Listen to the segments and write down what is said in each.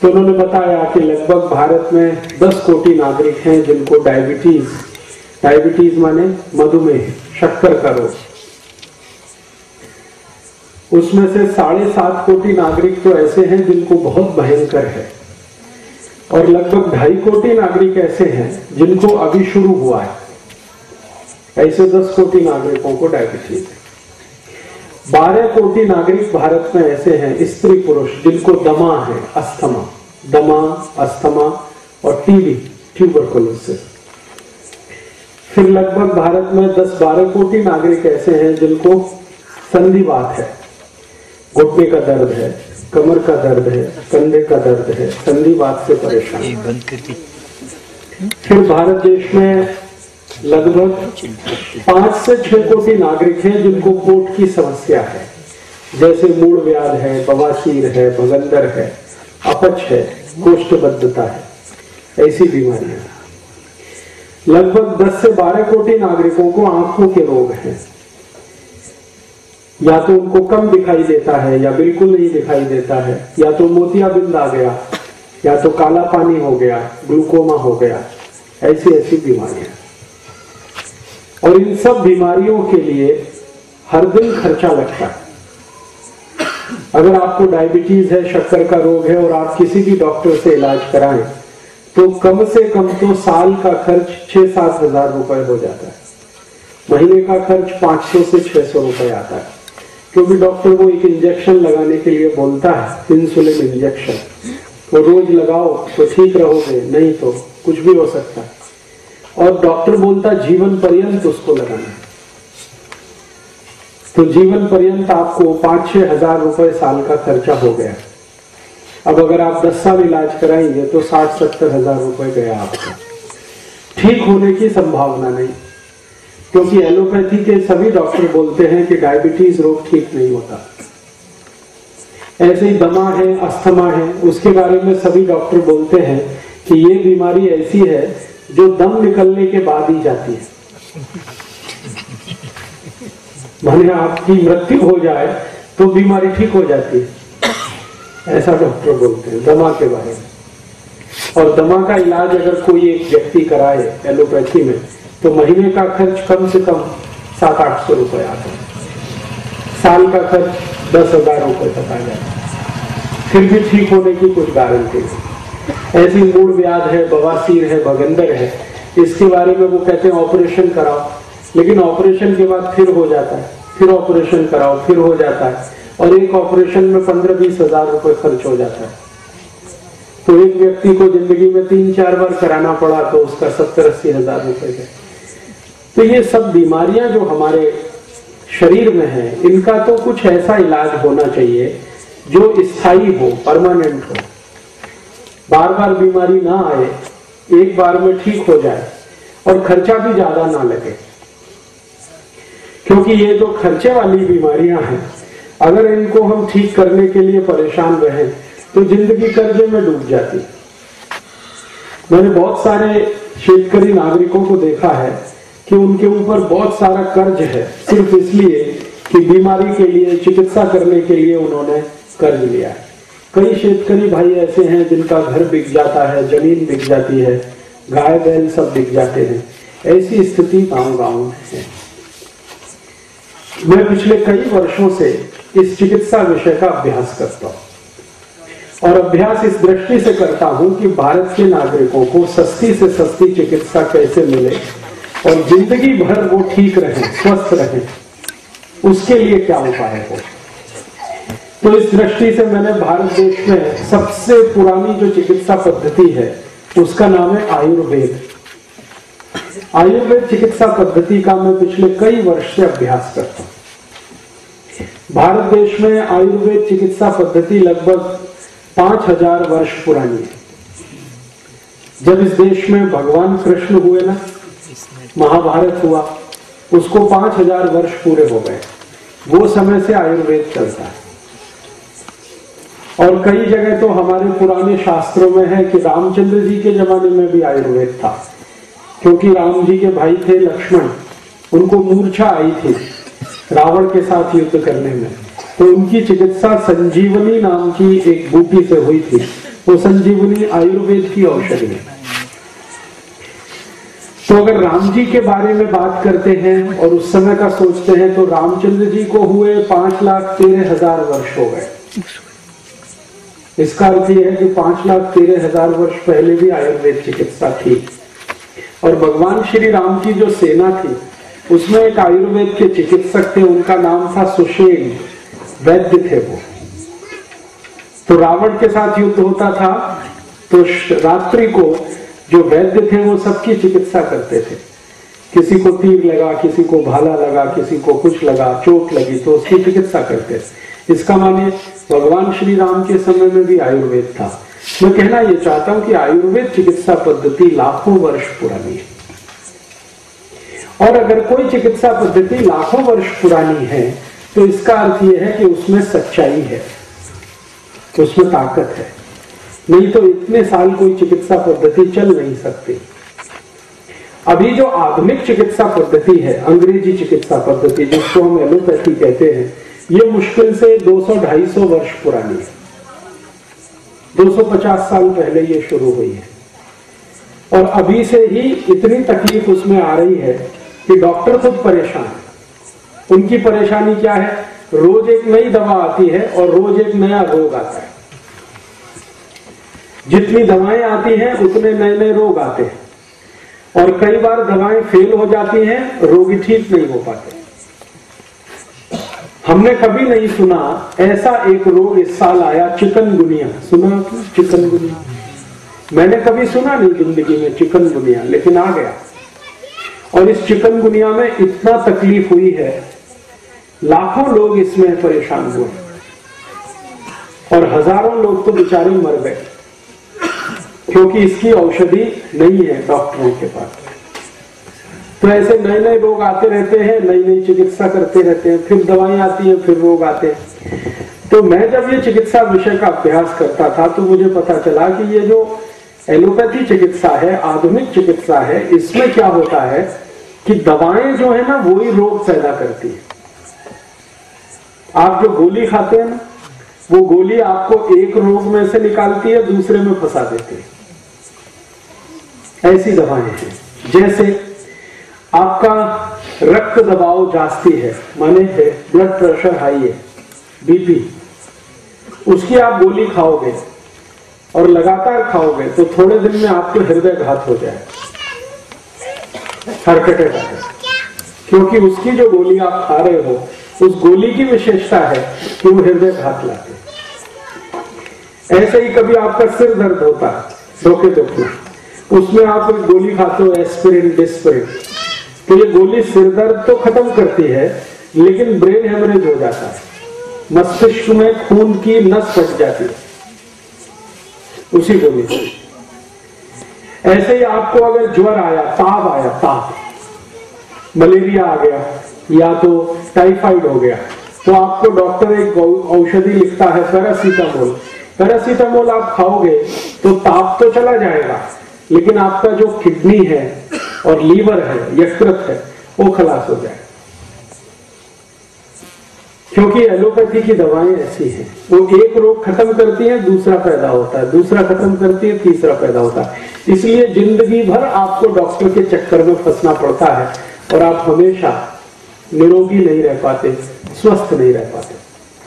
तो उन्होंने बताया कि लगभग भारत में 10 कोटि नागरिक हैं जिनको डायबिटीज माने मधुमेह, शक्कर का रोग। उसमें से 7.5 कोटि नागरिक तो ऐसे हैं जिनको बहुत भयंकर है, और लगभग 2.5 कोटि नागरिक ऐसे हैं जिनको अभी शुरू हुआ है। ऐसे 10 कोटि नागरिकों को डायबिटीज है। 12 कोटि नागरिक भारत में ऐसे हैं, स्त्री पुरुष, जिनको दमा है, अस्थमा और टीबी, ट्यूबरकुलोसिस। फिर लगभग भारत में 10-12 कोटि नागरिक ऐसे हैं जिनको संधिवात है, घुटने का दर्द है, कमर का दर्द है, कंधे का दर्द है, संधिवात से परेशान। फिर भारत देश में लगभग 5 से 6 कोटि नागरिक हैं जिनको पेट की समस्या है, जैसे मूल व्याध है, बवासीर है, भगंदर है, अपच है, कोष्ठबद्धता है, ऐसी बीमारियां। लगभग 10 से 12 कोटि नागरिकों को आंखों के रोग हैं, या तो उनको कम दिखाई देता है या बिल्कुल नहीं दिखाई देता है, या तो मोतियाबिंद आ गया, या तो काला पानी हो गया, ग्लूकोमा हो गया, ऐसी बीमारियां। और इन सब बीमारियों के लिए हर दिन खर्चा लगता है। अगर आपको डायबिटीज है, शक्कर का रोग है और आप किसी भी डॉक्टर से इलाज कराएं तो कम से कम तो साल का खर्च 6-7 हजार रुपए हो जाता है। महीने का खर्च 500 से 600 रुपए आता है, क्योंकि डॉक्टर वो एक इंजेक्शन लगाने के लिए बोलता है, इंसुलिन इंजेक्शन, तो रोज लगाओ तो ठीक रहोगे, नहीं तो कुछ भी हो सकता है। और डॉक्टर बोलता जीवन पर्यंत उसको लगाना है, तो जीवन पर्यंत आपको 5-6 हजार रुपए साल का खर्चा हो गया। अब अगर आप 10 साल इलाज कराएंगे तो 60-70 हजार रुपए गया आपका। ठीक होने की संभावना नहीं, क्योंकि एलोपैथी के सभी डॉक्टर बोलते हैं कि डायबिटीज रोग ठीक नहीं होता। ऐसे ही दमा है, अस्थमा है, उसके बारे में सभी डॉक्टर बोलते हैं कि ये बीमारी ऐसी है जो दम निकलने के बाद ही जाती है, माने आपकी मृत्यु हो जाए तो बीमारी ठीक हो जाती है, ऐसा डॉक्टर बोलते हैं दमा के बारे में। और दमा का इलाज अगर कोई एक व्यक्ति कराए एलोपैथी में तो महीने का खर्च कम से कम 700-800 रुपए आता है, साल का खर्च 10,000 रुपए तक आ जाता है, फिर भी ठीक होने की कुछ गारंटी नहीं। ऐसी मूल व्याध है, बवासीर है, भगंदर है, इसके बारे में वो कहते हैं ऑपरेशन कराओ, लेकिन ऑपरेशन के बाद फिर हो जाता है, फिर ऑपरेशन कराओ, फिर हो जाता है, और एक ऑपरेशन में 15-20 हजार रुपए खर्च हो जाता है। तो एक व्यक्ति को जिंदगी में 3-4 बार कराना पड़ा तो उसका 70-80 हजार रुपए गए। तो ये सब बीमारियां जो हमारे शरीर में है, इनका तो कुछ ऐसा इलाज होना चाहिए जो स्थायी हो, परमानेंट हो, बार बार बीमारी ना आए, एक बार में ठीक हो जाए और खर्चा भी ज्यादा ना लगे। क्योंकि ये जो खर्चे वाली बीमारियां हैं, अगर इनको हम ठीक करने के लिए परेशान रहे तो जिंदगी कर्जे में डूब जाती। मैंने बहुत सारे शेतकरी नागरिकों को देखा है कि उनके ऊपर बहुत सारा कर्ज है, सिर्फ इसलिए कि बीमारी के लिए, चिकित्सा करने के लिए उन्होंने कर्ज लिया है। कई शेतकरी भाई ऐसे हैं जिनका घर बिक जाता है, जमीन बिक जाती है, गाय बैल सब बिक जाते हैं। ऐसी स्थिति गांव-गांव में है। मैं पिछले कई वर्षों से इस चिकित्सा विषय का अभ्यास करता हूं, और अभ्यास इस दृष्टि से करता हूं कि भारत के नागरिकों को सस्ती से सस्ती चिकित्सा कैसे मिले और जिंदगी भर वो ठीक रहे, स्वस्थ रहे, उसके लिए क्या उपाय हो। तो इस दृष्टि से मैंने भारत देश में सबसे पुरानी जो चिकित्सा पद्धति है उसका नाम है आयुर्वेद। आयुर्वेद चिकित्सा पद्धति का मैं पिछले कई वर्ष से अभ्यास करता हूं। भारत देश में आयुर्वेद चिकित्सा पद्धति लगभग 5000 वर्ष पुरानी है। जब इस देश में भगवान कृष्ण हुए ना, महाभारत हुआ, उसको 5000 वर्ष पूरे हो गए। वो समय से आयुर्वेद चलता है। और कई जगह तो हमारे पुराने शास्त्रों में है कि रामचंद्र जी के जमाने में भी आयुर्वेद था, क्योंकि राम जी के भाई थे लक्ष्मण, उनको मूर्छा आई थी रावण के साथ युद्ध करने में, तो उनकी चिकित्सा संजीवनी नाम की एक बूटी से हुई थी, वो संजीवनी आयुर्वेद की औषधि है। तो अगर राम जी के बारे में बात करते हैं और उस समय का सोचते हैं तो रामचंद्र जी को हुए 5,13,000 वर्ष हो गए। इसका अर्थ यह है कि 5,13,000 वर्ष पहले भी आयुर्वेद चिकित्सा थी। और भगवान श्री राम की जो सेना थी उसमें एक आयुर्वेद के चिकित्सक थे, उनका नाम था सुषेण, वैद्य थे वो। तो रावण के साथ युद्ध होता था तो रात्रि को जो वैद्य थे वो सबकी चिकित्सा करते थे। किसी को तीर लगा, किसी को भाला लगा, किसी को कुछ लगा, चोट लगी तो उसकी चिकित्सा करते थे। इसका माने भगवान श्री राम के समय में भी आयुर्वेद था। मैं कहना ये चाहता हूं कि आयुर्वेद चिकित्सा पद्धति लाखों वर्ष पुरानी है। और अगर कोई चिकित्सा पद्धति लाखों वर्ष पुरानी है तो इसका अर्थ यह है कि उसमें सच्चाई है, उसमें ताकत है। नहीं तो इतने साल कोई चिकित्सा पद्धति चल नहीं सकती। अभी जो आधुनिक चिकित्सा पद्धति है, अंग्रेजी चिकित्सा पद्धति जिसको हम एलोपैथी कहते हैं, ये मुश्किल से 200-250 वर्ष पुरानी है। 250 साल पहले ये शुरू हुई है। और अभी से ही इतनी तकलीफ उसमें आ रही है कि डॉक्टर खुद परेशान है। उनकी परेशानी क्या है? रोज एक नई दवा आती है और रोज एक नया रोग आता है। जितनी दवाएं आती हैं उतने नए नए रोग आते हैं, और कई बार दवाएं फेल हो जाती हैं, रोगी ठीक नहीं हो पाते। हमने कभी नहीं सुना ऐसा एक रोग इस साल आया, चिकनगुनिया। सुना आपने चिकनगुनिया? मैंने कभी सुना नहीं जिंदगी में चिकनगुनिया, लेकिन आ गया। और इस चिकनगुनिया में इतना तकलीफ हुई है, लाखों लोग इसमें परेशान हुए और हजारों लोग तो बेचारे मर गए, क्योंकि इसकी औषधि नहीं है डॉक्टरों के पास। तो ऐसे नए नए रोग आते रहते हैं, नई नई चिकित्सा करते रहते हैं, फिर दवाएं आती हैं, फिर रोग आते हैं। तो मैं जब ये चिकित्सा विषय का अभ्यास करता था तो मुझे पता चला कि ये जो एलोपैथी चिकित्सा है, आधुनिक चिकित्सा है, इसमें क्या होता है कि दवाएं जो है ना वही रोग पैदा करती है। आप जो गोली खाते हैं ना, वो गोली आपको एक रोग में से निकालती है, दूसरे में फंसा देती है। ऐसी दवाएं हैं। जैसे आपका रक्त दबाव जास्ती है, माने है ब्लड प्रेशर हाई है, बीपी, उसकी आप गोली खाओगे और लगातार खाओगे तो थोड़े दिन में आपको हृदयघात हो जाए, हार्ट अटैक आ जाए। क्योंकि उसकी जो गोली आप खा रहे हो, उस गोली की विशेषता है कि वो हृदयघात लाते। ऐसे ही कभी आपका सिर दर्द होता है, धोखे दुखना, उसमें आप एक गोली खाते हो एस्पिरिन, डिस्पिरिन, तो ये गोली सिर दर्द तो खत्म करती है, लेकिन ब्रेन हेमरेज हो जाता है, मस्तिष्क में खून की नस फट जाती है उसी गोली से। ऐसे ही आपको अगर ज्वर आया, ताप आया, ताप, मलेरिया आ गया या तो टाइफाइड हो गया, तो आपको डॉक्टर एक औषधि लिखता है पैरासीटामोल। पैरासीटामोल आप खाओगे तो ताप तो चला जाएगा, लेकिन आपका जो किडनी है और लीवर है, यकृत है, वो खलास हो जाए। क्योंकि एलोपैथी की दवाएं ऐसी हैं, वो एक रोग खत्म करती है, दूसरा पैदा होता है, दूसरा खत्म करती है, तीसरा पैदा होता है। इसलिए जिंदगी भर आपको डॉक्टर के चक्कर में फंसना पड़ता है और आप हमेशा निरोगी नहीं रह पाते, स्वस्थ नहीं रह पाते।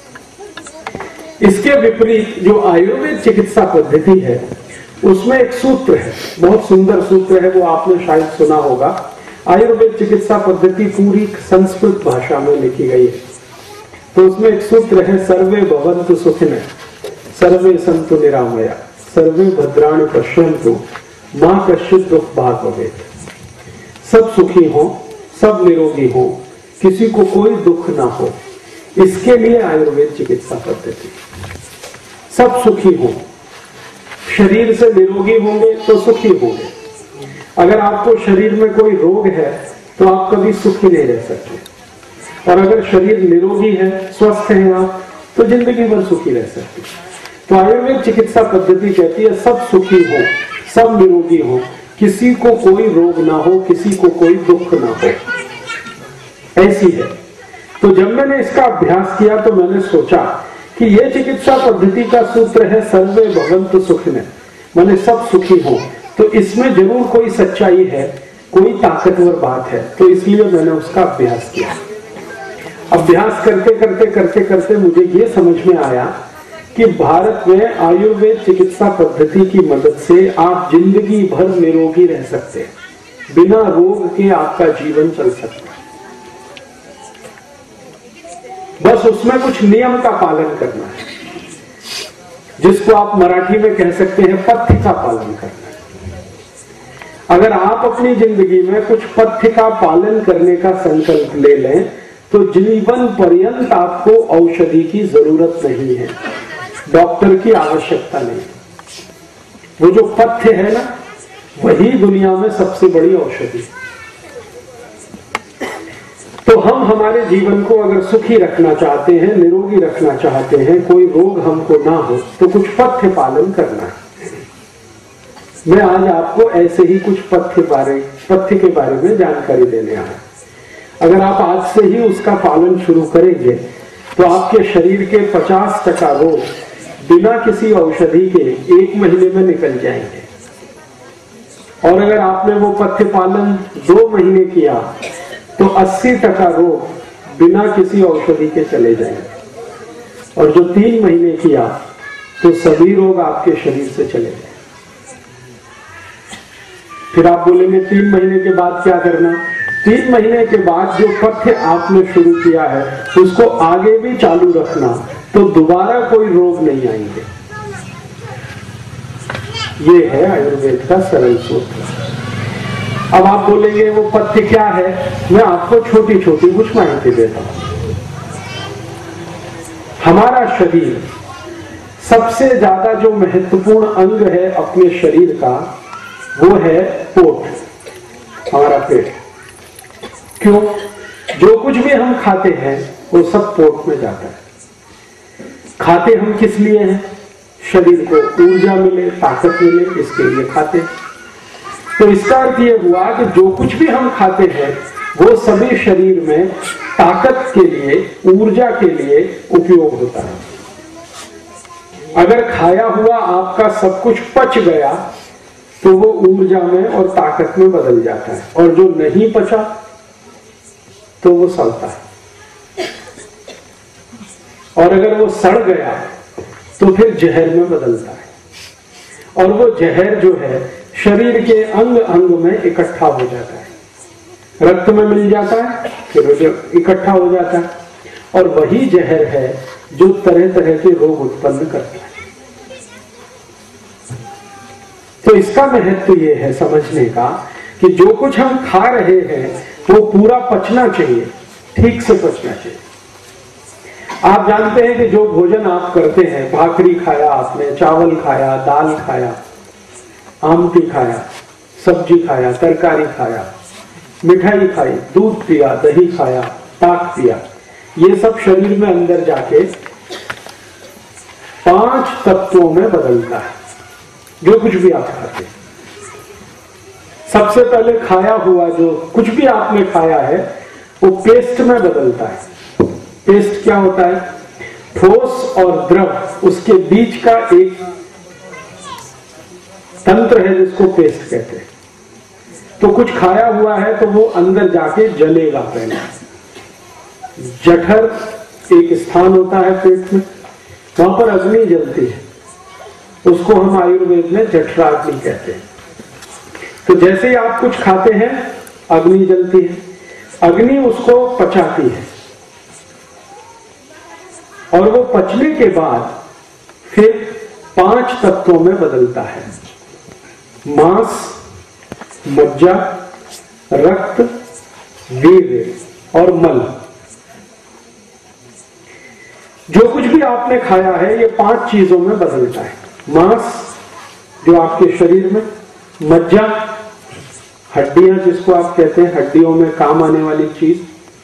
इसके विपरीत जो आयुर्वेद चिकित्सा पद्धति है उसमें एक सूत्र है, बहुत सुंदर सूत्र है, वो आपने शायद सुना होगा। आयुर्वेद चिकित्सा पद्धति पूरी संस्कृत भाषा में लिखी गई है। तो उसमें एक सूत्र है, सर्वे भवन्तु सुखिनः, सर्वे सन्तु निरामया, सर्वे भद्राणि पश्यन्तु, मां कश्चित् दुःख भाग् भवेत्। सब सुखी हो, सब निरोगी हो, किसी को कोई दुख ना हो, इसके लिए आयुर्वेद चिकित्सा पद्धति। सब सुखी हो, शरीर से निरोगी होंगे तो सुखी होंगे। अगर आपको शरीर में कोई रोग है तो आप कभी सुखी नहीं रह सकते, और अगर शरीर निरोगी है, स्वस्थ है आप, तो जिंदगी भर सुखी रह सकते। तो आयुर्वेद चिकित्सा पद्धति कहती है सब सुखी हो, सब निरोगी हो, किसी को कोई रोग ना हो, किसी को कोई दुख ना हो, ऐसी है। तो जब मैंने इसका अभ्यास किया तो मैंने सोचा कि ये चिकित्सा पद्धति का सूत्र है सर्वे भवन्तु सुखिनः, माने सब सुखी हो। तो इसमें जरूर कोई सच्चाई है, कोई ताकतवर बात है। तो इसलिए मैंने उसका अभ्यास किया। अभ्यास करते करते करते करते मुझे ये समझ में आया कि भारत में आयुर्वेद चिकित्सा पद्धति की मदद से आप जिंदगी भर निरोगी रह सकते हैं, बिना रोग के आपका जीवन चल सकता है। बस उसमें कुछ नियम का पालन करना है, जिसको आप मराठी में कह सकते हैं पथ्य का पालन करना है। अगर आप अपनी जिंदगी में कुछ पथ्य का पालन करने का संकल्प ले लें तो जीवन पर्यंत आपको औषधि की जरूरत नहीं है, डॉक्टर की आवश्यकता नहीं। वो जो पथ्य है ना, वही दुनिया में सबसे बड़ी औषधि। तो हम हमारे जीवन को अगर सुखी रखना चाहते हैं, निरोगी रखना चाहते हैं, कोई रोग हमको ना हो, तो कुछ पथ्य पालन करना है। मैं आज आपको ऐसे ही कुछ पथ्य के बारे में जानकारी देने आया। अगर आप आज से ही उसका पालन शुरू करेंगे तो आपके शरीर के 50% रोग बिना किसी औषधि के 1 महीने में निकल जाएंगे। और अगर आपने वो पथ्य पालन 2 महीने किया तो 80% रोग बिना किसी औषधि के चले जाएंगे। और जो 3 महीने किया तो सभी रोग आपके शरीर से चले जाएंगे। फिर आप बोलेंगे 3 महीने के बाद क्या करना? 3 महीने के बाद जो पथ्य आपने शुरू किया है उसको आगे भी चालू रखना, तो दोबारा कोई रोग नहीं आएंगे। ये है आयुर्वेद का सरल सूत्र। अब आप बोलेंगे वो पथ्य क्या है? मैं आपको छोटी छोटी कुछ माहिती देता हूं। हमारा शरीर सबसे ज्यादा जो महत्वपूर्ण अंग है अपने शरीर का, वो है पोट, हमारा पेट। क्यों? जो कुछ भी हम खाते हैं वो सब पोट में जाता है। खाते हम किस लिए हैं? शरीर को ऊर्जा मिले, ताकत मिले, इसके लिए खाते। तो इसका अर्थ ये हुआ कि जो कुछ भी हम खाते हैं वो सभी शरीर में ताकत के लिए, ऊर्जा के लिए उपयोग होता है। अगर खाया हुआ आपका सब कुछ पच गया तो वो ऊर्जा में और ताकत में बदल जाता है, और जो नहीं पचा तो वो सड़ता है, और अगर वो सड़ गया तो फिर जहर में बदलता है। और वो जहर जो है शरीर के अंग अंग में इकट्ठा हो जाता है, रक्त में मिल जाता है, फिर इकट्ठा हो जाता है, और वही जहर है जो तरह तरह के रोग उत्पन्न करता है। तो इसका महत्व ये है समझने का कि जो कुछ हम खा रहे हैं वो पूरा पचना चाहिए, ठीक से पचना चाहिए। आप जानते हैं कि जो भोजन आप करते हैं, भाकरी खाया आपने, चावल खाया, दाल खाया, आमटी खाया, सब्जी खाया, तरकारी खाया, मिठाई खाई, दूध पिया, दही खाया, ताक पिया, ये सब शरीर में अंदर जाके 5 तत्वों में बदलता है। जो कुछ भी आप खाते हैं, सबसे पहले खाया हुआ जो कुछ भी आपने खाया है वो पेस्ट में बदलता है। पेस्ट क्या होता है? ठोस और द्रव, उसके बीच का एक तंत्र है जिसको पेस्ट कहते हैं। तो कुछ खाया हुआ है तो वो अंदर जाके जलेगा। पहले जठर एक स्थान होता है पेट में, वहां पर अग्नि जलती है, उसको हम आयुर्वेद में जठराग्नि कहते हैं। तो जैसे ही आप कुछ खाते हैं अग्नि जलती है, अग्नि उसको पचाती है, और वो पचने के बाद फिर 5 तत्वों में बदलता है। मांस, मज्जा, रक्त, वीर्य और मल। जो कुछ भी आपने खाया है ये 5 चीजों में बदलता है। मांस जो आपके शरीर में, मज्जा हड्डियां जिसको आप कहते हैं, हड्डियों में काम आने वाली चीज,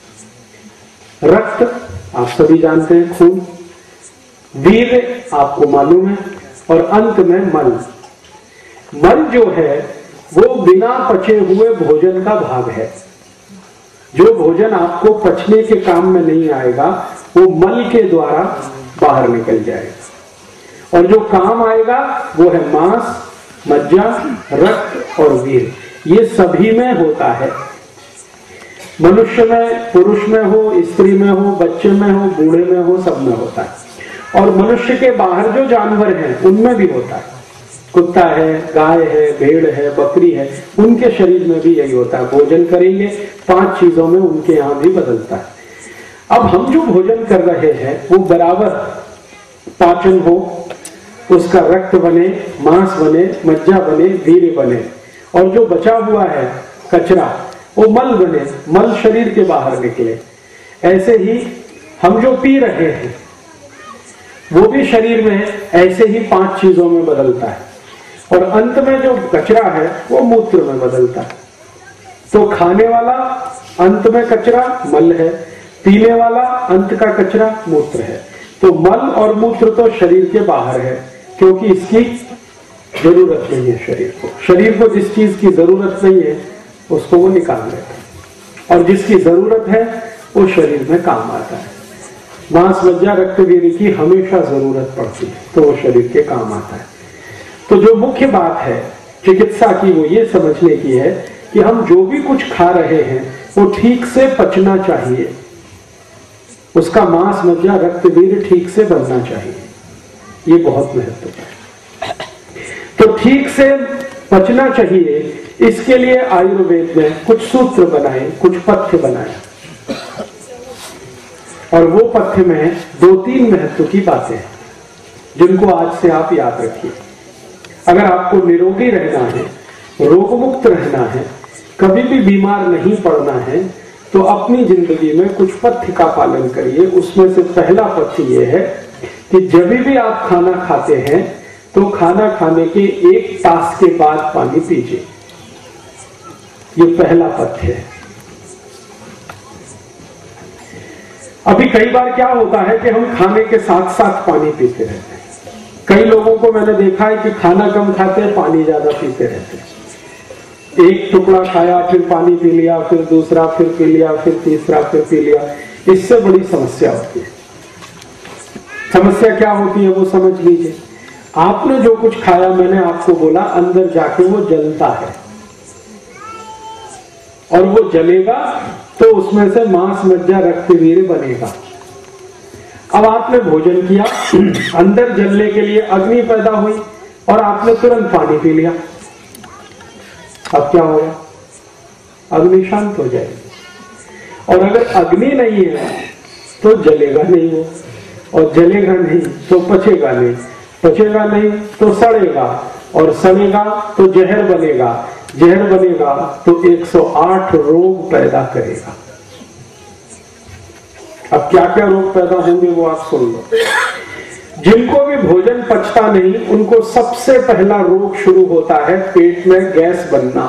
रक्त आप सभी जानते हैं, खून, वीर्य आपको मालूम है, और अंत में मल। मल जो है वो बिना पचे हुए भोजन का भाग है। जो भोजन आपको पचने के काम में नहीं आएगा वो मल के द्वारा बाहर निकल जाएगा। और जो काम आएगा वो है मांस, मज्जा, रक्त और वीर। ये सभी में होता है, मनुष्य में, पुरुष में हो, स्त्री में हो, बच्चे में हो, बूढ़े में हो, सब में होता है। और मनुष्य के बाहर जो जानवर हैं उनमें भी होता है, कुत्ता है, गाय है, भेड़ है, बकरी है, उनके शरीर में भी यही होता है। भोजन करेंगे 5 चीजों में उनके यहां भी बदलता है। अब हम जो भोजन कर रहे हैं वो बराबर पाचन हो, उसका रक्त बने, मांस बने, मज्जा बने, वीर्य बने, और जो बचा हुआ है कचरा वो मल बने, मल शरीर के बाहर निकले। ऐसे ही हम जो पी रहे हैं वो भी शरीर में ऐसे ही 5 चीजों में बदलता है, और अंत में जो कचरा है वो मूत्र में बदलता है। तो खाने वाला अंत में कचरा मल है, पीने वाला अंत का कचरा मूत्र है। तो मल और मूत्र तो शरीर के बाहर है, क्योंकि इसकी जरूरत नहीं है शरीर को। शरीर को जिस चीज की जरूरत नहीं है उसको वो निकाल लेता है, और जिसकी जरूरत है वो शरीर में काम आता है। मांस, मज्जा, रक्त, वीर्य की हमेशा जरूरत पड़ती है तो वो शरीर के काम आता है। तो जो मुख्य बात है चिकित्सा की वो ये समझने की है कि हम जो भी कुछ खा रहे हैं वो ठीक से पचना चाहिए, उसका मांस, मज्जा, रक्त, वीर्य ठीक से बनना चाहिए। ये बहुत महत्वपूर्ण है। तो ठीक से पचना चाहिए, इसके लिए आयुर्वेद में कुछ सूत्र बनाए, कुछ पथ्य बनाए, और वो पथ्य में 2-3 महत्व की बातें हैं जिनको आज से आप याद रखिए। अगर आपको निरोगी रहना है, रोगमुक्त रहना है, कभी भी बीमार नहीं पड़ना है, तो अपनी जिंदगी में कुछ पथ्य का पालन करिए। उसमें से पहला पथ्य ये है कि जब भी आप खाना खाते हैं तो खाना खाने के 1 तास के बाद पानी पीजिए। ये पहला पथ्य है। अभी कई बार क्या होता है कि हम खाने के साथ साथ पानी पीते रहते हैं। कई लोगों को मैंने देखा है कि खाना कम खाते हैं, पानी ज्यादा पीते रहते हैं। एक टुकड़ा खाया, फिर पानी पी लिया, फिर दूसरा, फिर पी लिया, फिर तीसरा, फिर पी लिया। इससे बड़ी समस्या होती है। समस्या क्या होती है वो समझ लीजिए। आपने जो कुछ खाया, मैंने आपको बोला, अंदर जाके वो जलता है, और वो जलेगा तो उसमें से मांस, मज्जा, रक्त, वीर्य बनेगा। अब आपने भोजन किया, अंदर जलने के लिए अग्नि पैदा हुई, और आपने तुरंत पानी पी लिया। अब क्या होगा? अग्नि शांत हो जाएगी। और अगर अग्नि नहीं है तो जलेगा नहीं वो, और जलेगा नहीं तो पचेगा नहीं, पचेगा नहीं तो सड़ेगा, और सड़ेगा तो जहर बनेगा, जहर बनेगा तो 108 रोग पैदा करेगा। अब क्या क्या रोग पैदा होंगे वो आप सुन लो। जिनको भी भोजन पचता नहीं उनको सबसे पहला रोग शुरू होता है पेट में गैस बनना।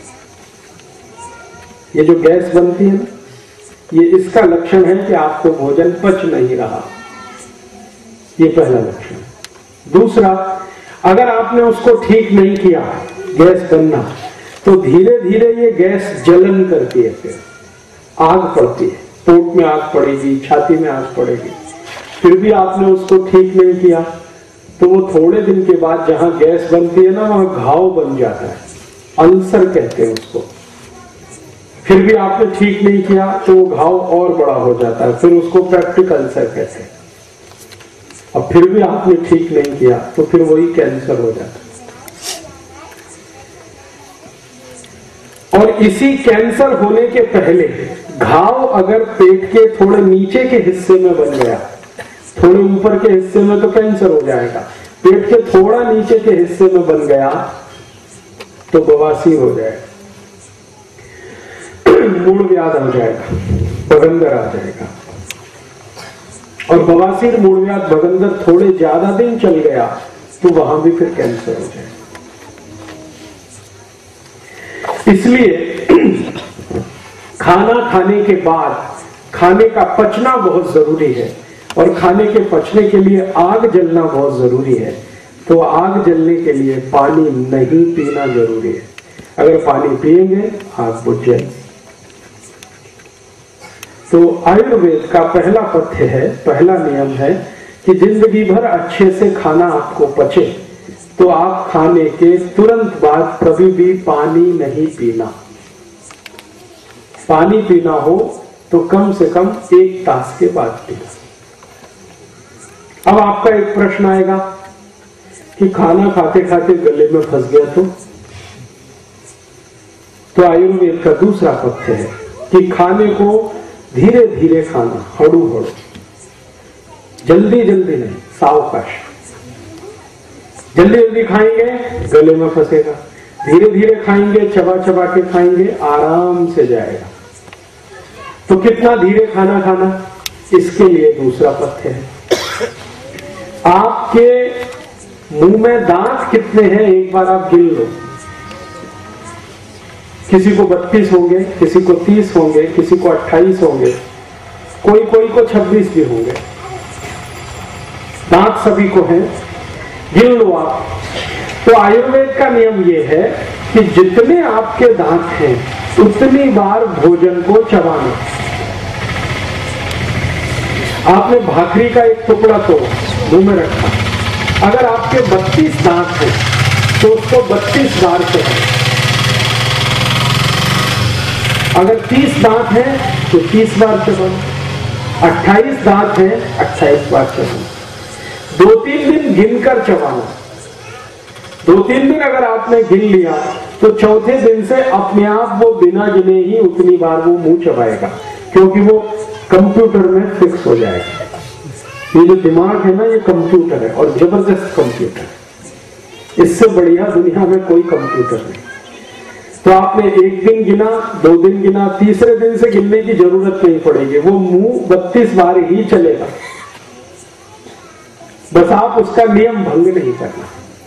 ये जो गैस बनती है ना, ये इसका लक्षण है कि आपको भोजन पच नहीं रहा। ये पहला लक्षण है। दूसरा, अगर आपने उसको ठीक नहीं किया गैस बनना, तो धीरे धीरे ये गैस जलन करती है, फिर आग पड़ती है, पेट में आग पड़ेगी, छाती में आग पड़ेगी। फिर भी आपने उसको ठीक नहीं किया तो वो थोड़े दिन के बाद जहां गैस बनती है ना, वहां घाव बन जाता है, अल्सर कहते हैं उसको। फिर भी आपने ठीक नहीं किया तो वो घाव और बड़ा हो जाता है, फिर उसको पेप्टिक अल्सर कहते हैं। अब फिर भी आपने ठीक नहीं किया तो फिर वही कैंसर हो जाता है। और इसी कैंसर होने के पहले घाव अगर पेट के थोड़े नीचे के हिस्से में बन गया, थोड़े ऊपर के हिस्से में तो कैंसर हो जाएगा, पेट के थोड़ा नीचे के हिस्से में बन गया तो बवासीर हो जाएगा, मूल व्याध हो जाएगा, भगंदर आ जाएगा। और बवासीर, मूल व्याध, भगंदर थोड़े ज्यादा दिन चल गया तो वहां भी फिर कैंसर हो जाएगा। इसलिए खाना खाने के बाद खाने का पचना बहुत जरूरी है, और खाने के पचने के लिए आग जलना बहुत जरूरी है। तो आग जलने के लिए पानी नहीं पीना जरूरी है। अगर पानी पिएंगे आग बुझ जाएगी। तो आयुर्वेद का पहला पथ्य है, पहला नियम है कि जिंदगी भर अच्छे से खाना आपको पचे तो आप खाने के तुरंत बाद कभी भी पानी नहीं पीना। पानी पीना हो तो कम से कम 1 तास के बाद पीना। अब आपका एक प्रश्न आएगा कि खाना खाते खाते गले में फंस गया तो आयुर्वेद का दूसरा पथ्य है कि खाने को धीरे धीरे खाना, हड़ू हड़ू, जल्दी जल्दी नहीं, सावकाश। जल्दी जल्दी खाएंगे गले में फंसेगा, धीरे धीरे खाएंगे, चबा चबा के खाएंगे, आराम से जाएगा। तो कितना धीरे खाना खाना, इसके लिए दूसरा पथ्य है। आपके मुंह में दांत कितने हैं एक बार आप गिन लो। किसी को 32 होंगे, किसी को 30 होंगे, किसी को 28 होंगे, कोई को 26 भी होंगे। दांत सभी को हैं, गिन लो आप। तो आयुर्वेद का नियम यह है कि जितने आपके दांत हैं उतनी बार भोजन को चबाना। आपने भाखरी का एक टुकड़ा तो मुंह में रखा, अगर आपके 32 दांत हैं तो उसको 32 बार चबाना। अगर 30 दांत हैं तो 30 बार चबाना, 28 दांत हैं 28 बार चबाना। 2-3 दिन गिनकर चबाना। 2-3 दिन अगर आपने गिन लिया तो चौथे दिन से अपने आप वो बिना गिने ही उतनी बार वो मुंह चबाएगा, क्योंकि वो कंप्यूटर में फिक्स हो जाएगा। ये जो दिमाग है ना, ये कंप्यूटर है और जबरदस्त कंप्यूटर है। इससे बढ़िया दुनिया में कोई कंप्यूटर नहीं। तो आपने 1 दिन गिना, 2 दिन गिना, तीसरे दिन से गिनने की जरूरत नहीं पड़ेगी, वो मुंह 32 बार ही चलेगा। बस आप उसका नियम भंग नहीं करना।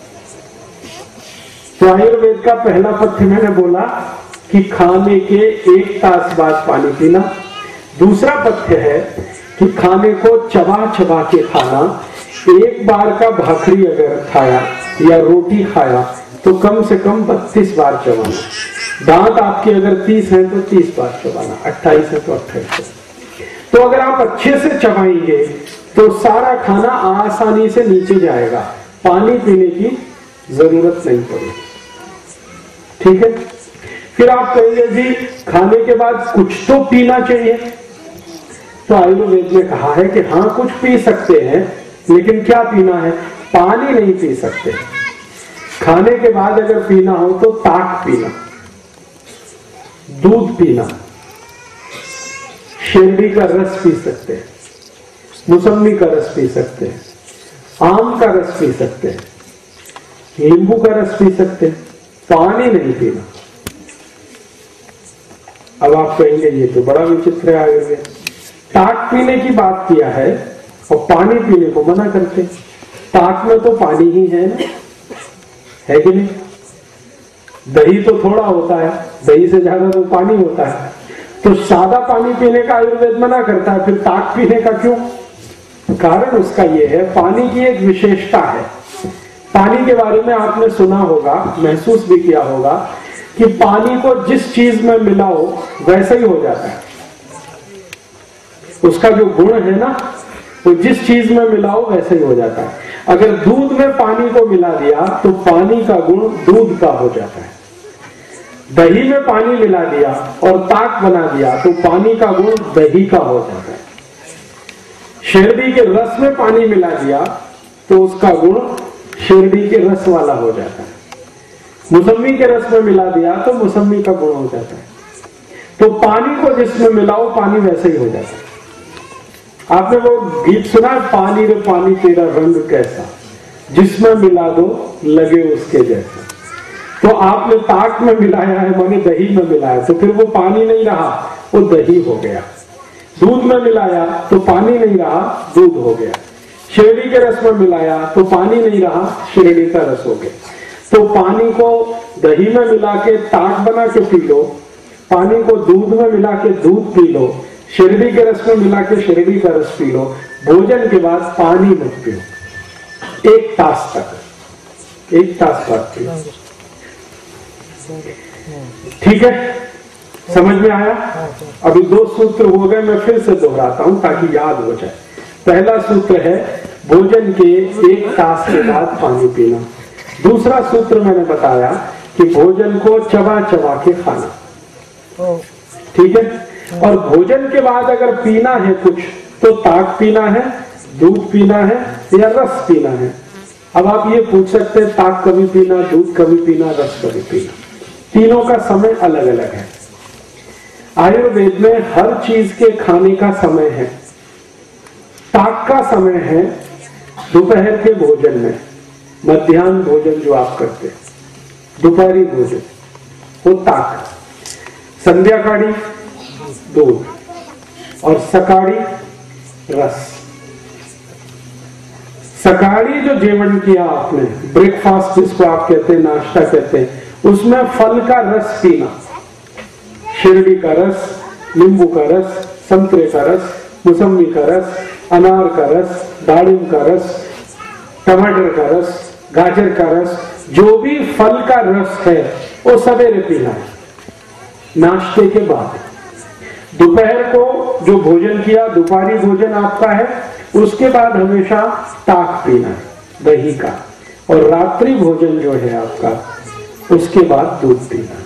तो आयुर्वेद का पहला पथ्य मैंने बोला कि खाने के 1 तास बाद पानी पीना। दूसरा पथ्य है कि खाने को चबा चबा के खाना। एक बार का भाखरी अगर खाया या रोटी खाया तो कम से कम 32 बार चबाना। दांत आपके अगर 30 हैं तो 30 बार चबाना, 28 है तो 28। तो अगर आप अच्छे से चबाएंगे तो सारा खाना आसानी से नीचे जाएगा, पानी पीने की जरूरत नहीं पड़ेगी। ठीक है। फिर आप कहेंगे जी खाने के बाद कुछ तो पीना चाहिए। तो आयुर्वेद ने कहा है कि हाँ कुछ पी सकते हैं, लेकिन क्या पीना है? पानी नहीं पी सकते। खाने के बाद अगर पीना हो तो ताक पीना, दूध पीना, शेरडी का रस पी सकते हैं, मौसम्मी का रस पी सकते हैं, आम का रस पी सकते हैं, नींबू का रस पी सकते हैं, पानी नहीं पीना। अब आप कहेंगे ये तो बड़ा विचित्र है, आयुर्वेद ताक पीने की बात किया है और पानी पीने को मना करते। ताक में तो पानी ही है ना, है कि नहीं? दही तो थोड़ा होता है, दही से ज्यादा तो पानी होता है। तो सादा पानी पीने का आयुर्वेद मना करता है, फिर ताक पीने का क्यों? कारण उसका यह है, पानी की एक विशेषता है। पानी के बारे में आपने सुना होगा, महसूस भी किया होगा कि पानी को जिस चीज में मिलाओ वैसा ही हो जाता है। उसका जो गुण है ना, वो जिस चीज में मिलाओ वैसे ही हो जाता है। अगर दूध में पानी को मिला दिया तो पानी का गुण दूध का हो जाता है। दही में पानी मिला दिया और ताक बना दिया तो पानी का गुण दही का हो जाता है। शेरडी के रस में पानी मिला दिया तो उसका गुण शेरडी के रस वाला हो जाता है। मौसम्मी के रस में मिला दिया तो मौसम्मी का गुण हो जाता है। तो पानी को जिसमें मिलाओ पानी वैसे ही हो जाता है। आपने वो गीत सुना, पानी रे पानी तेरा रंग कैसा, जिसमें मिला दो लगे उसके जैसा। तो आपने ताक में मिलाया है, माने दही में मिलाया, तो फिर वो पानी नहीं रहा, वो दही हो गया। दूध में मिलाया तो पानी नहीं रहा, दूध हो गया। शेरडी के रस में मिलाया तो पानी नहीं रहा, शेरडी का रस हो गया। तो पानी को दही में मिला के ताक बना के पी लो, पानी को दूध में मिला के दूध पी लो, शेरडी के रस में मिला के शेरडी का रस पी लो। भोजन के बाद पानी मत पियो 1 तास तक, 1 तास बाद पियो। ठीक है, समझ में आया? अभी 2 सूत्र हो गए, मैं फिर से दोहराता हूं ताकि याद हो जाए। पहला सूत्र है भोजन के 1 तास के बाद पानी पीना। दूसरा सूत्र मैंने बताया कि भोजन को चबा चबा के खाना, ठीक है। और भोजन के बाद अगर पीना है कुछ तो ताक पीना है, दूध पीना है या रस पीना है। अब आप ये पूछ सकते हैं ताक कभी पीना, दूध कभी पीना, रस कभी पीना, तीनों का समय अलग अलग है। आयुर्वेद में हर चीज के खाने का समय है। ताक का समय है दोपहर के भोजन में, मध्याह्न भोजन जो आप करते हैं, दोपहरी भोजन वो ताक, संध्याकाळी दूध और सकाळी रस। सकाळी जो जेवण किया आपने, ब्रेकफास्ट जिसको आप कहते हैं, नाश्ता कहते हैं, उसमें फल का रस पीना, शिरडी का रस, नींबू का रस, संतरे का रस, मौसमी का रस, अनार का रस, दाड़िम का रस, टमाटर का रस, गाजर का रस, जो भी फल का रस है वो सवेरे पीना है, नाश्ते के बाद। दोपहर को जो भोजन किया, दोपहरी भोजन आपका है, उसके बाद हमेशा ताक पीना है दही का, और रात्रि भोजन जो है आपका, उसके बाद दूध पीना।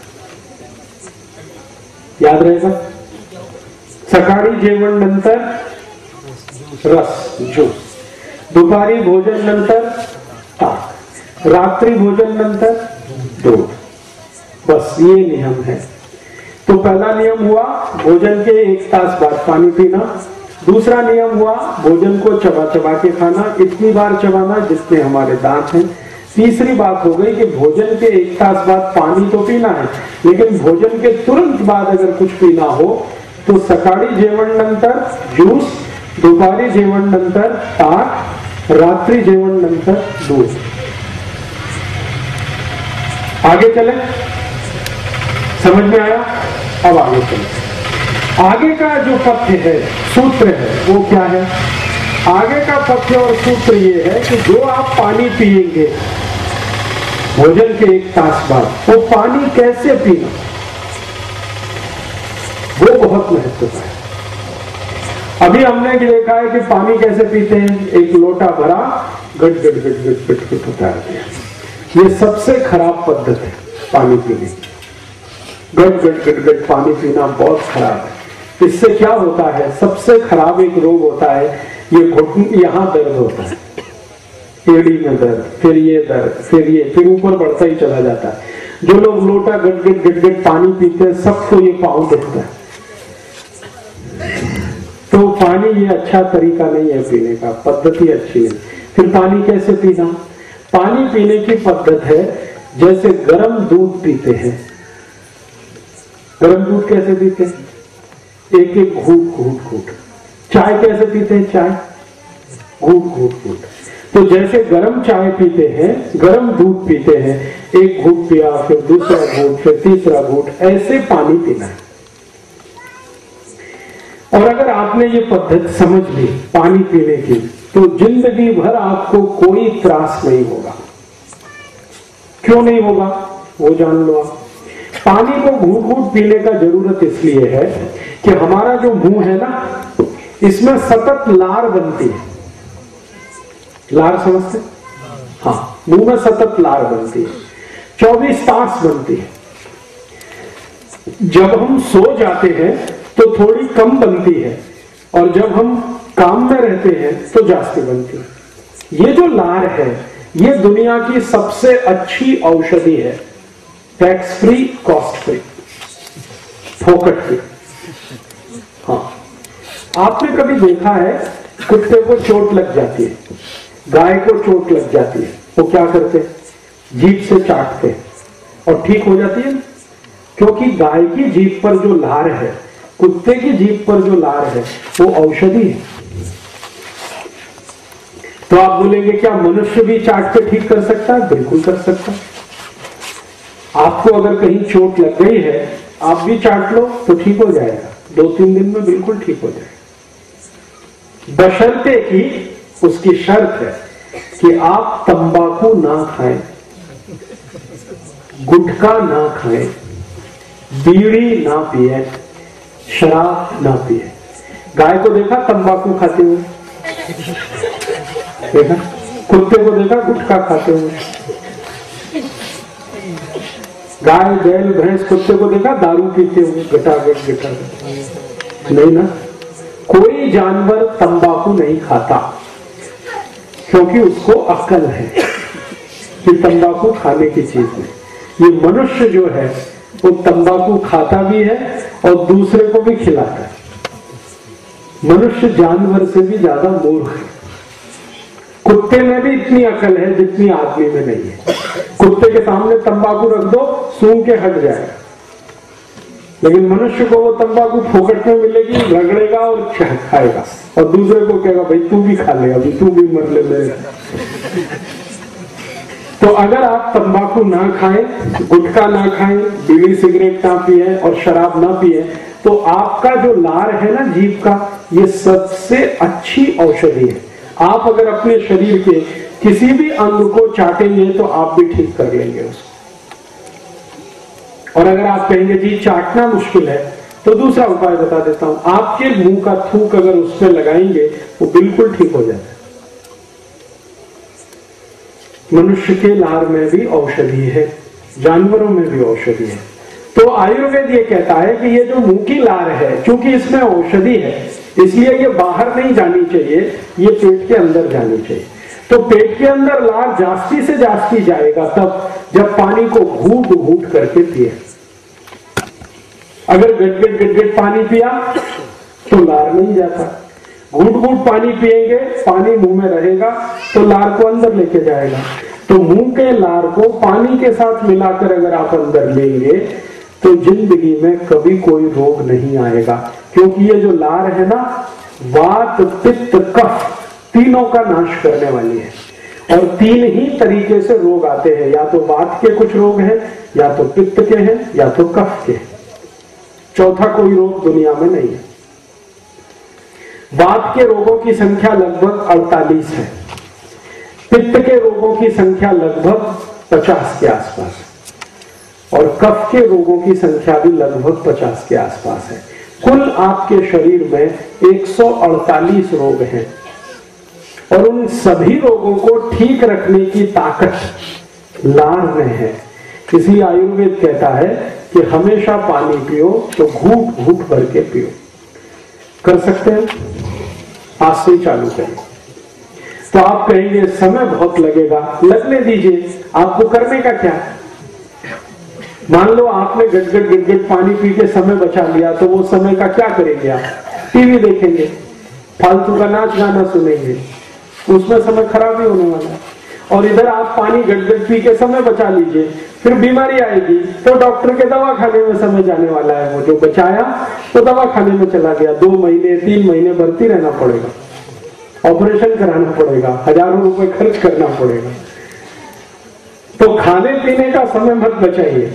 याद रहेगा? सकाळी जेवण नंतर रस, ज्यूस, दुपारी भोजन नंतर ताक, रात्रि भोजन नंतर दूध। बस ये नियम है। तो पहला नियम हुआ भोजन के 1 तास बाद पानी पीना। दूसरा नियम हुआ भोजन को चबा चबा के खाना, इतनी बार चबाना जितने हमारे दांत हैं। तीसरी बात हो गई कि भोजन के 1 तास बाद पानी तो पीना है, लेकिन भोजन के तुरंत बाद अगर कुछ पीना हो तो सकाळी जेवण नंतर ज्यूस, दुपारी जेवण नंतर ताक, रात्रि जेवण नंतर दूध। आगे चले, समझ में आया? अब आगे चले। आगे का जो पथ्य है, सूत्र है, वो क्या है? आगे का पथ्य और सूत्र ये है कि जो आप पानी पिएंगे भोजन के 1 तास बाद, वो पानी कैसे पीना, वो बहुत महत्वपूर्ण है। अभी हमने देखा है कि पानी कैसे पीते हैं, एक लोटा भरा, गट गट गट गट गट गट उतार दिया। ये सबसे खराब पद्धति है पानी पीने की। गट गट गट गट पानी पीना बहुत खराब है। इससे क्या होता है, सबसे खराब एक रोग होता है, ये घुटन, यहां दर्द होता है, एड़ी में दर्द, फिर ये दर्द, फिर ऊपर बढ़ता ही चला जाता है। जो लोग लोटा गट गट गट गट पानी पीते हैं, सबको ये पांव दिखता है। तो पानी ये अच्छा तरीका नहीं है पीने का, पद्धति अच्छी नहीं। फिर पानी कैसे पीना? पानी पीने की पद्धति है जैसे गर्म दूध पीते हैं। गर्म दूध कैसे पीते हैं? एक एक घूट घूट घूट। चाय कैसे पीते हैं? चाय घूट घूट घूट। तो जैसे गर्म चाय पीते हैं, गर्म दूध पीते हैं, एक घूट पिया, फिर दूसरा घूट, फिर तीसरा घूट, ऐसे पानी पीना है। और अगर आपने ये पद्धति समझ ली पानी पीने की, तो जिंदगी भर आपको कोई त्रास नहीं होगा। क्यों नहीं होगा वो जान लो आप। पानी को घूट घूट पीने का जरूरत इसलिए है कि हमारा जो मुंह है ना, इसमें सतत लार बनती है। लार समझते? हाँ, मुंह में सतत लार बनती है, 24 तास बनती है। जब हम सो जाते हैं तो थोड़ी कम बनती है, और जब हम काम में रहते हैं तो जास्ती बनती है। ये जो लार है, ये दुनिया की सबसे अच्छी औषधि है, टैक्स फ्री, कॉस्ट फ्री, फोकट फ्री। हाँ, आपने कभी देखा है कुत्ते को चोट लग जाती है, गाय को चोट लग जाती है, वो क्या करते हैं? जीभ से चाटते हैं और ठीक हो जाती है। क्योंकि गाय की जीभ पर जो लार है, कुत्ते की जीभ पर जो लार है, वो औषधि है। तो आप बोलेंगे क्या मनुष्य भी चाट के ठीक कर सकता है? बिल्कुल कर सकता है। आपको अगर कहीं चोट लग गई है, आप भी चाट लो तो ठीक हो जाएगा, 2-3 दिन में बिल्कुल ठीक हो जाएगा। बशर्ते कि उसकी शर्त है कि आप तंबाकू ना खाएं, गुटखा ना खाएं, बीड़ी ना पिए, शराब ना पिए। गाय को देखा तंबाकू खाते हुए? देखा, कुत्ते को देखा गुटखा खाते हुए, गाय बैल भैंस कुत्ते को देखा दारू पीते हुए, गटागट नहीं ना। कोई जानवर तंबाकू नहीं खाता क्योंकि उसको अक्ल है कि तंबाकू खाने की चीज है। ये मनुष्य जो है वो तंबाकू खाता भी है और दूसरे को भी खिलाता है। मनुष्य जानवर से भी ज्यादा मूर्ख है। कुत्ते में भी इतनी अकल है जितनी आदमी में नहीं है। कुत्ते के सामने तंबाकू रख दो, सूंघ के हट जाएगा, लेकिन मनुष्य को वो तंबाकू फोकट में मिलेगी, रगड़ेगा और खाएगा, और दूसरे को कहेगा भाई तू भी खा ले, अभी तू भी मर ले मेरे। तो अगर आप तंबाकू ना खाएं, गुटखा ना खाएं, बीड़ी सिगरेट ना पिए और शराब ना पिए, तो आपका जो लार है ना जीभ का, ये सबसे अच्छी औषधि है। आप अगर अपने शरीर के किसी भी अंग को चाटेंगे तो आप भी ठीक कर लेंगे उसको। और अगर आप कहेंगे जी चाटना मुश्किल है, तो दूसरा उपाय बता देता हूं। आपके मुंह का थूक अगर उसमें लगाएंगे वो बिल्कुल ठीक हो जाता है। मनुष्य के लार में भी औषधि है, जानवरों में भी औषधि है। तो आयुर्वेद ये कहता है कि ये जो मुंह की लार है, चूंकि इसमें औषधि है, इसलिए ये बाहर नहीं जानी चाहिए, ये पेट के अंदर जानी चाहिए। तो पेट के अंदर लार जास्ती से जास्ती जाएगा तब जब पानी को घूट घूट करके पिए। अगर गट गट पानी पिया तो लार नहीं जाता। घूट घूट पानी पिएंगे, पानी मुंह में रहेगा तो लार को अंदर लेके जाएगा। तो मुंह के लार को पानी के साथ मिलाकर अगर आप अंदर लेंगे तो जिंदगी में कभी कोई रोग नहीं आएगा, क्योंकि ये जो लार है ना, वात पित्त कफ तीनों का नाश करने वाली है। और तीन ही तरीके से रोग आते हैं, या तो वात के कुछ रोग हैं, या तो पित्त के हैं, या तो कफ के। चौथा कोई रोग दुनिया में नहीं है। वात के रोगों की संख्या लगभग 48 है, पित्त के रोगों की संख्या लगभग 50 के आसपास, और कफ के रोगों की संख्या भी लगभग 50 के आसपास है। कुल आपके शरीर में 148 रोग हैं, और उन सभी रोगों को ठीक रखने की ताकत लार में है। इसलिए आयुर्वेद कहता है कि हमेशा पानी पियो तो घूट घूट भर के पियो। कर सकते हैं, आज से ही चालू करें। तो आप कहेंगे समय बहुत लगेगा, लगने दीजिए, आपको करने का क्या। मान लो आपने गट पानी पी के समय बचा लिया, तो वो समय का क्या करेंगे आप? टीवी देखेंगे, फालतू का नाच गाना सुनेंगे, उसमें समय खराब ही होने वाला है। और इधर आप पानी गट पी के समय बचा लीजिए, फिर बीमारी आएगी तो डॉक्टर के दवा खाने में समय जाने वाला है। वो जो बचाया तो दवा खाने में चला गया, 2 महीने 3 महीने भर्ती रहना पड़ेगा, ऑपरेशन कराना पड़ेगा, हजारों रुपए खर्च करना पड़ेगा। तो खाने पीने का समय मत बचाइए।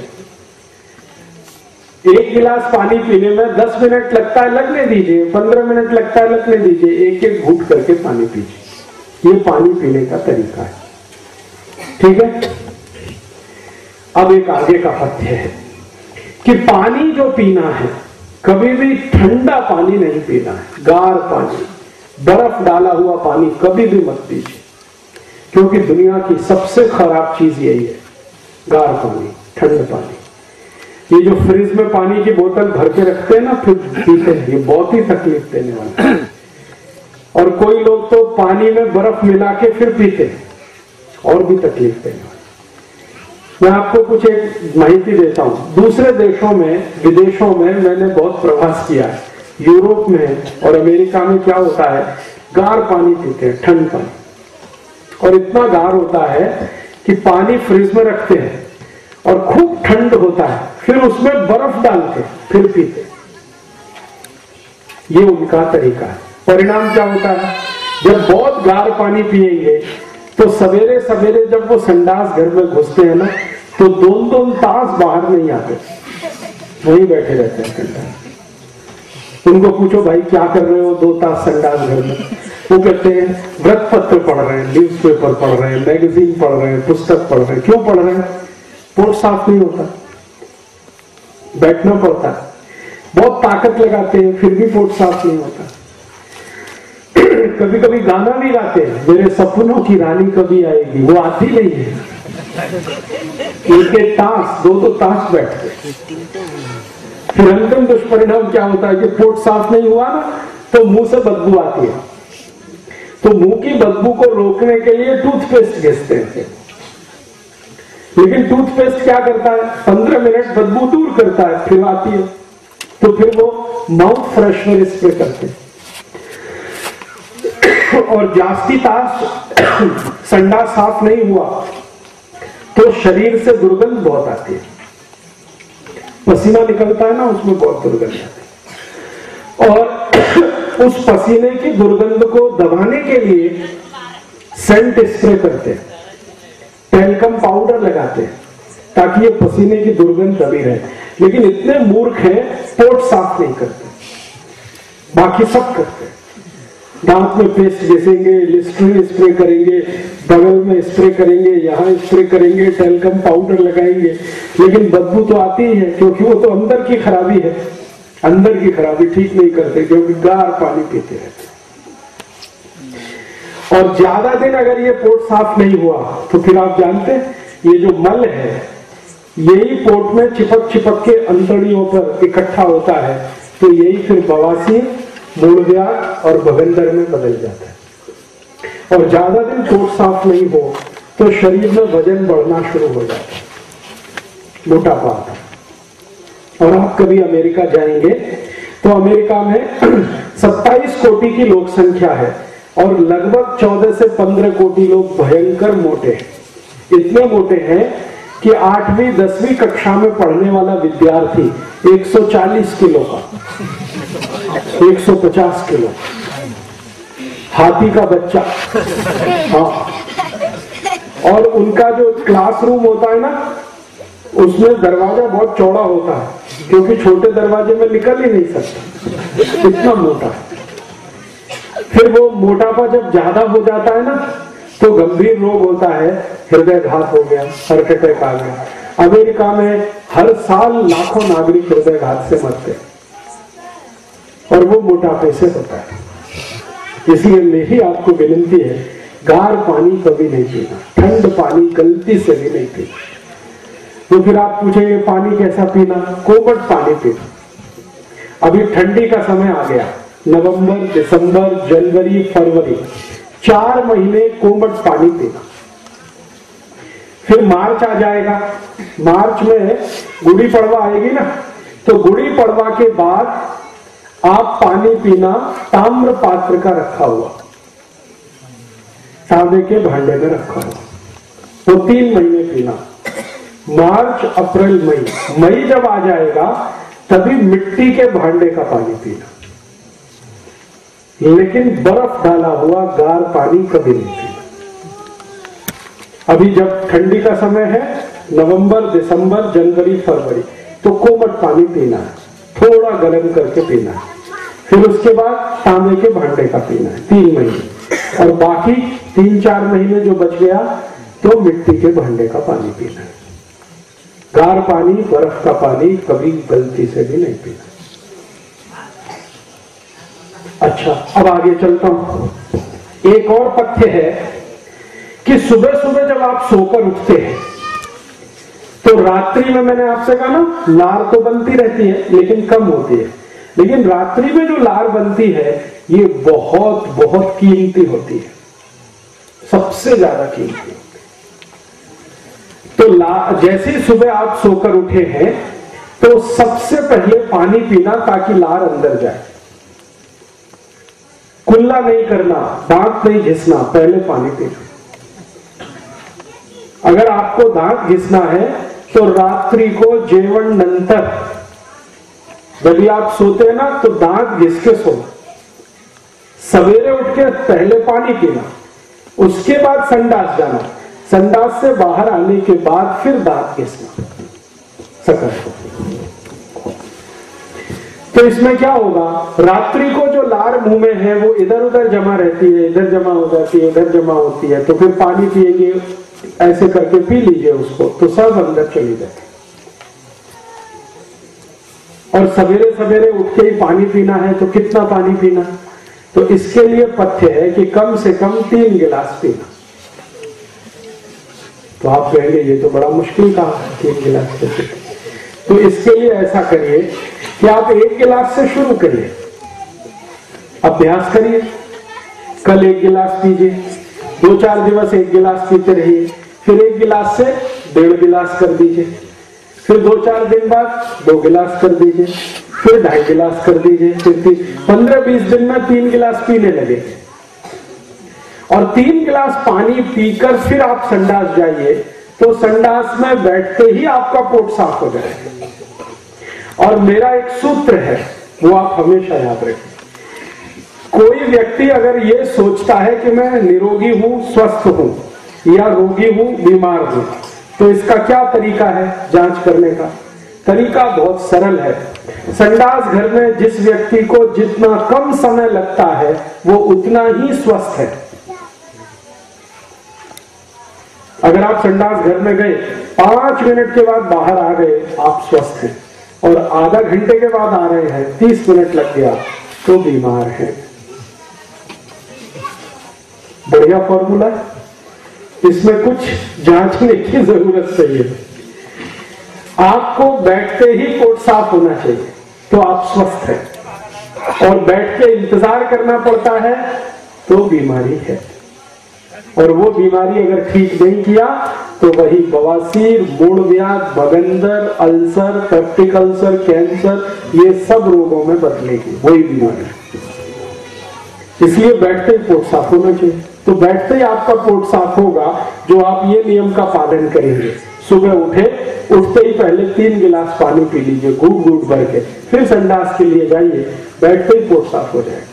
1 गिलास पानी पीने में 10 मिनट लगता है, लगने दीजिए, 15 मिनट लगता है, लगने दीजिए, एक एक घूंट करके पानी पीजिए। ये पानी पीने का तरीका है, ठीक है। अब एक आगे का पथ्य है कि पानी जो पीना है, कभी भी ठंडा पानी नहीं पीना है। गार पानी, बर्फ डाला हुआ पानी कभी भी मत पीजिए, क्योंकि दुनिया की सबसे खराब चीज यही है, गार पानी, ठंड पानी। ये जो फ्रिज में पानी की बोतल भर के रखते हैं ना, फिर पीते हैं, ये बहुत ही तकलीफ देने वाला है। और कोई लोग तो पानी में बर्फ मिला के फिर पीते हैं, और भी तकलीफ देने वाला। मैं आपको कुछ एक माहिती देता हूं। दूसरे देशों में, विदेशों में मैंने बहुत प्रवास किया है। यूरोप में और अमेरिका में क्या होता है, गार पानी पीते हैं, ठंड पानी, और इतना गार होता है कि पानी फ्रिज में रखते हैं और खूब ठंड होता है, फिर उसमें बर्फ डालते फिर पीते। ये उनका तरीका है। परिणाम क्या होता है, जब बहुत गार पानी पिएंगे तो सवेरे सवेरे जब वो संडास घर में घुसते हैं ना, तो 2-2 तास बाहर नहीं आते, वहीं बैठे रहते हैं। उनको पूछो भाई क्या कर रहे हो 2 तास संडास घर में, वो कहते हैं व्रत पत्र पढ़ रहे हैं, न्यूज पेपर पढ़ रहे हैं, मैगजीन पढ़ रहे हैं, पुस्तक पढ़ रहे हैं। क्यों पढ़ रहे हैं? पोट साफ नहीं होता, बैठना पड़ता है, बहुत ताकत लगाते हैं, फिर भी पोट साफ नहीं होता। कभी कभी गाना भी गाते हैं, मेरे सपनों की रानी कभी आएगी, वो आती नहीं है। इनके ताश दो ताश बैठते, फिर अंतिम दुष्परिणाम क्या होता है कि पोट साफ नहीं हुआ ना तो मुंह से बदबू आती है, तो मुंह की बदबू को रोकने के लिए टूथपेस्ट घिसते हैं। लेकिन टूथपेस्ट क्या करता है, 15 मिनट बदबू दूर करता है, फिर आती है, तो फिर वो माउथ फ्रेशनर स्प्रे करते हैं। और जास्ती ताश संडास साफ नहीं हुआ तो शरीर से दुर्गंध बहुत आती है, पसीना निकलता है ना, उसमें बहुत दुर्गंध आती है। और उस पसीने की दुर्गंध को दबाने के लिए सेंट स्प्रे करते हैं, टेल्कम पाउडर लगाते हैं ताकि ये पसीने की दुर्गंध दबी रहे। लेकिन इतने मूर्ख हैं, पोट साफ नहीं करते, बाकी सब करते हैं। दांत में पेस्ट घिसेंगे, लिस्ट्रीन स्प्रे करेंगे, बगल में स्प्रे करेंगे, यहाँ स्प्रे करेंगे, टेल्कम पाउडर लगाएंगे, लेकिन बदबू तो आती ही है, क्योंकि वो तो अंदर की खराबी है। अंदर की खराबी ठीक नहीं करते, क्योंकि गार पानी पीते रहते। और ज्यादा दिन अगर ये पोट साफ नहीं हुआ तो फिर आप जानते हैं ये जो मल है यही पोट में चिपक चिपक के अंतड़ियों पर इकट्ठा होता है, तो यही फिर बवासीर, मूलव्याध और भगंदर में बदल जाता है। और ज्यादा दिन पोट साफ नहीं हो तो शरीर में वजन बढ़ना शुरू हो जाता है, मोटापा आता है। और आप कभी अमेरिका जाएंगे तो अमेरिका में 27 कोटि की लोक संख्या है और लगभग 14 से 15 कोटि लोग भयंकर मोटे हैं। इतने मोटे हैं कि 8वीं 10वीं कक्षा में पढ़ने वाला विद्यार्थी 140 किलो का, 150 किलो, हाथी का बच्चा। हाँ, और उनका जो क्लासरूम होता है ना उसमें दरवाजा बहुत चौड़ा होता है, क्योंकि छोटे दरवाजे में निकल ही नहीं सकता, इतना मोटा है। फिर वो मोटापा जब ज्यादा हो जाता है ना तो गंभीर रोग होता है, हृदयघात हो गया, हार्ट अटैक आ गया। अमेरिका में हर साल लाखों नागरिक हृदयघात से मरते हैं और वो मोटापे से होता है। इसलिए मेरी आपको विनती है, गार पानी कभी नहीं पीना, ठंड पानी गलती से भी नहीं पीना। तो फिर आप पूछेंगे पानी कैसा पीना, कोमट पानी पीना। अभी ठंडी का समय आ गया, नवंबर, दिसंबर, जनवरी, फरवरी, 4 महीने कोमट पानी पीना। फिर मार्च आ जाएगा, मार्च में गुड़ी पड़वा आएगी ना, तो गुड़ी पड़वा के बाद आप पानी पीना ताम्र पात्र का रखा हुआ, तांबे के भांडे में रखा हुआ, तो 3 महीने पीना। मार्च, अप्रैल, मई, मई जब आ जाएगा तभी मिट्टी के भांडे का पानी पीना, लेकिन बर्फ डाला हुआ गार पानी कभी नहीं पीना। अभी जब ठंडी का समय है, नवंबर, दिसंबर, जनवरी, फरवरी, तो कोमट पानी पीना है, थोड़ा गर्म करके पीना है। फिर उसके बाद तांबे के भांडे का पीना है 3 महीने, और बाकी 3-4 महीने जो बच गया तो मिट्टी के भांडे का पानी पीना है। गार पानी, बर्फ का पानी कभी गलती से भी नहीं पीना। अच्छा, अब आगे चलता हूं। एक और पथ्य है कि सुबह सुबह जब आप सोकर उठते हैं तो रात्रि में, मैंने आपसे कहा ना, लार तो बनती रहती है लेकिन कम होती है, लेकिन रात्रि में जो लार बनती है ये बहुत बहुत कीमती होती है, सबसे ज्यादा कीमती। तो जैसे ही सुबह आप सोकर उठे हैं तो सबसे पहले पानी पीना ताकि लार अंदर जाए। कुल्ला नहीं करना, दांत नहीं घिसना, पहले पानी पीना। अगर आपको दांत घिसना है तो रात्रि को जेवण नंतर, जब आप सोते हैं ना तो दांत घिस के सोना, सवेरे उठ के पहले पानी पीना, उसके बाद संडास जाना, संडास से बाहर आने के बाद फिर दांत घिसना सकल। तो इसमें क्या होगा, रात्रि को जो लार मुंह में है वो इधर उधर जमा रहती है, इधर जमा हो जाती है, इधर जमा होती है, तो फिर पानी पिएंगे, ऐसे करके पी लीजिए उसको, तो सब अंदर चली जाए। और सवेरे सवेरे उठ के ही पानी पीना है, तो कितना पानी पीना, तो इसके लिए पथ्य है कि कम से कम 3 गिलास पीना। तो आप कहेंगे ये तो बड़ा मुश्किल कहा 3 गिलास पीना। तो इसके लिए ऐसा करिए कि आप 1 गिलास से शुरू करिए, अभ्यास करिए। कल 1 गिलास पीजिए, 2-4 दिवस 1 गिलास पीते रहिए, फिर 1 गिलास से 1.5 गिलास कर दीजिए, फिर 2-4 दिन बाद 2 गिलास कर दीजिए, फिर 2.5 गिलास कर दीजिए, फिर 15-20 दिन में 3 गिलास पीने लगे। और 3 गिलास पानी पीकर फिर आप संडास जाइए, तो संडास में बैठते ही आपका पोट साफ हो जाएगा। और मेरा एक सूत्र है, वो आप हमेशा याद रखें। कोई व्यक्ति अगर ये सोचता है कि मैं निरोगी हूं, स्वस्थ हूं, या रोगी हूं, बीमार हूं, तो इसका क्या तरीका है जांच करने का? तरीका बहुत सरल है। संडास घर में जिस व्यक्ति को जितना कम समय लगता है वो उतना ही स्वस्थ है। अगर आप संडास घर में गए, 5 मिनट के बाद बाहर आ गए, आप स्वस्थ हैं। और आधा घंटे के बाद आ रहे हैं, 30 मिनट लग गया, तो बीमार हैं। बढ़िया फॉर्मूला, इसमें कुछ जांचने की जरूरत नहीं है। आपको बैठते ही पोट साफ होना चाहिए, तो आप स्वस्थ हैं। और बैठ के इंतजार करना पड़ता है तो बीमारी है। और वो बीमारी अगर ठीक नहीं किया तो वही बवासीर, मूढ़व्याध, बगंदर, अल्सर, पेप्टिक अल्सर, कैंसर, ये सब रोगों में बदलेगी वही बीमारी। इसलिए बैठते ही पोट साफ होना चाहिए। तो बैठते ही आपका पोट साफ होगा जो आप ये नियम का पालन करेंगे। सुबह उठते ही पहले 3 गिलास पानी पी लीजिए, घूट घूट भर के, फिर संडास के लिए जाइए, बैठते ही पोट साफ हो जाएगा।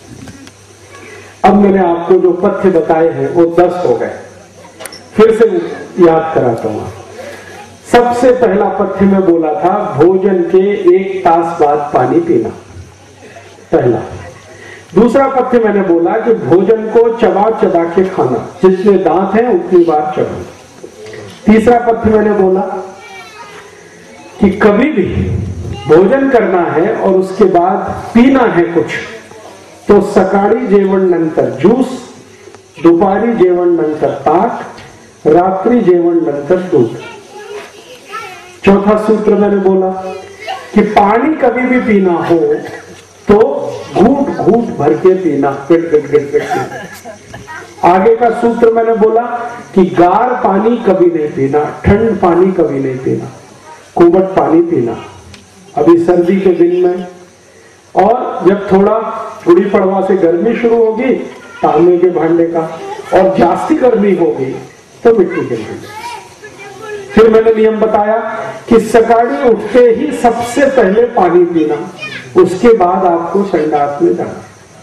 अब मैंने आपको जो पथ्य बताए हैं वो 10 हो गए, फिर से याद कराता हूं। सबसे पहला पथ्य में बोला था भोजन के 1 तास बाद पानी पीना, पहला। दूसरा पथ्य मैंने बोला कि भोजन को चबा चबा के खाना, जितने दांत हैं उतनी बार चबाना। तीसरा पथ्य मैंने बोला कि कभी भी भोजन करना है और उसके बाद पीना है कुछ, तो सकाळी जेवण नंतर ज्यूस, दुपारी जेवण नंतर ताक, रात्रि जेवण नंतर दूध। चौथा सूत्र मैंने बोला कि पानी कभी भी पीना हो तो घूट घूट भर के पीना, पिट पिट पिट पिट। आगे का सूत्र मैंने बोला कि गार पानी कभी नहीं पीना, ठंड पानी कभी नहीं पीना, कोमट पानी पीना अभी सर्दी के दिन में। और जब थोड़ा गुड़ी पड़वा से गर्मी शुरू होगी, तांबे के भांडे का, और जास्ती गर्मी होगी तो मिट्टी के भांडे। फिर मैंने नियम बताया कि सकाळी उठते ही सबसे पहले पानी पीना, उसके बाद आपको संडास में जाना।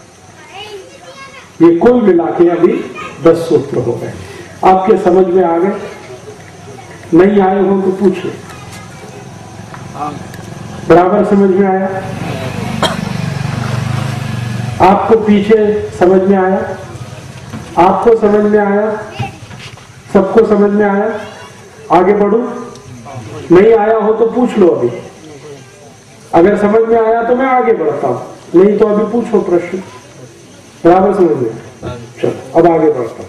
ये कुल मिला के अभी 10 सूत्र हो गए। आपके समझ में आ गए? नहीं आए हो तो पूछ ले। बराबर समझ में आया? आपको पीछे समझ में आया? आपको समझ में आया? सबको समझ में आया? आगे बढ़ू? नहीं आया हो तो पूछ लो अभी। अगर समझ में आया तो मैं आगे बढ़ता हूं, नहीं तो अभी पूछो प्रश्न। बराबर समझ में? चलो अब आगे बढ़ता हूं।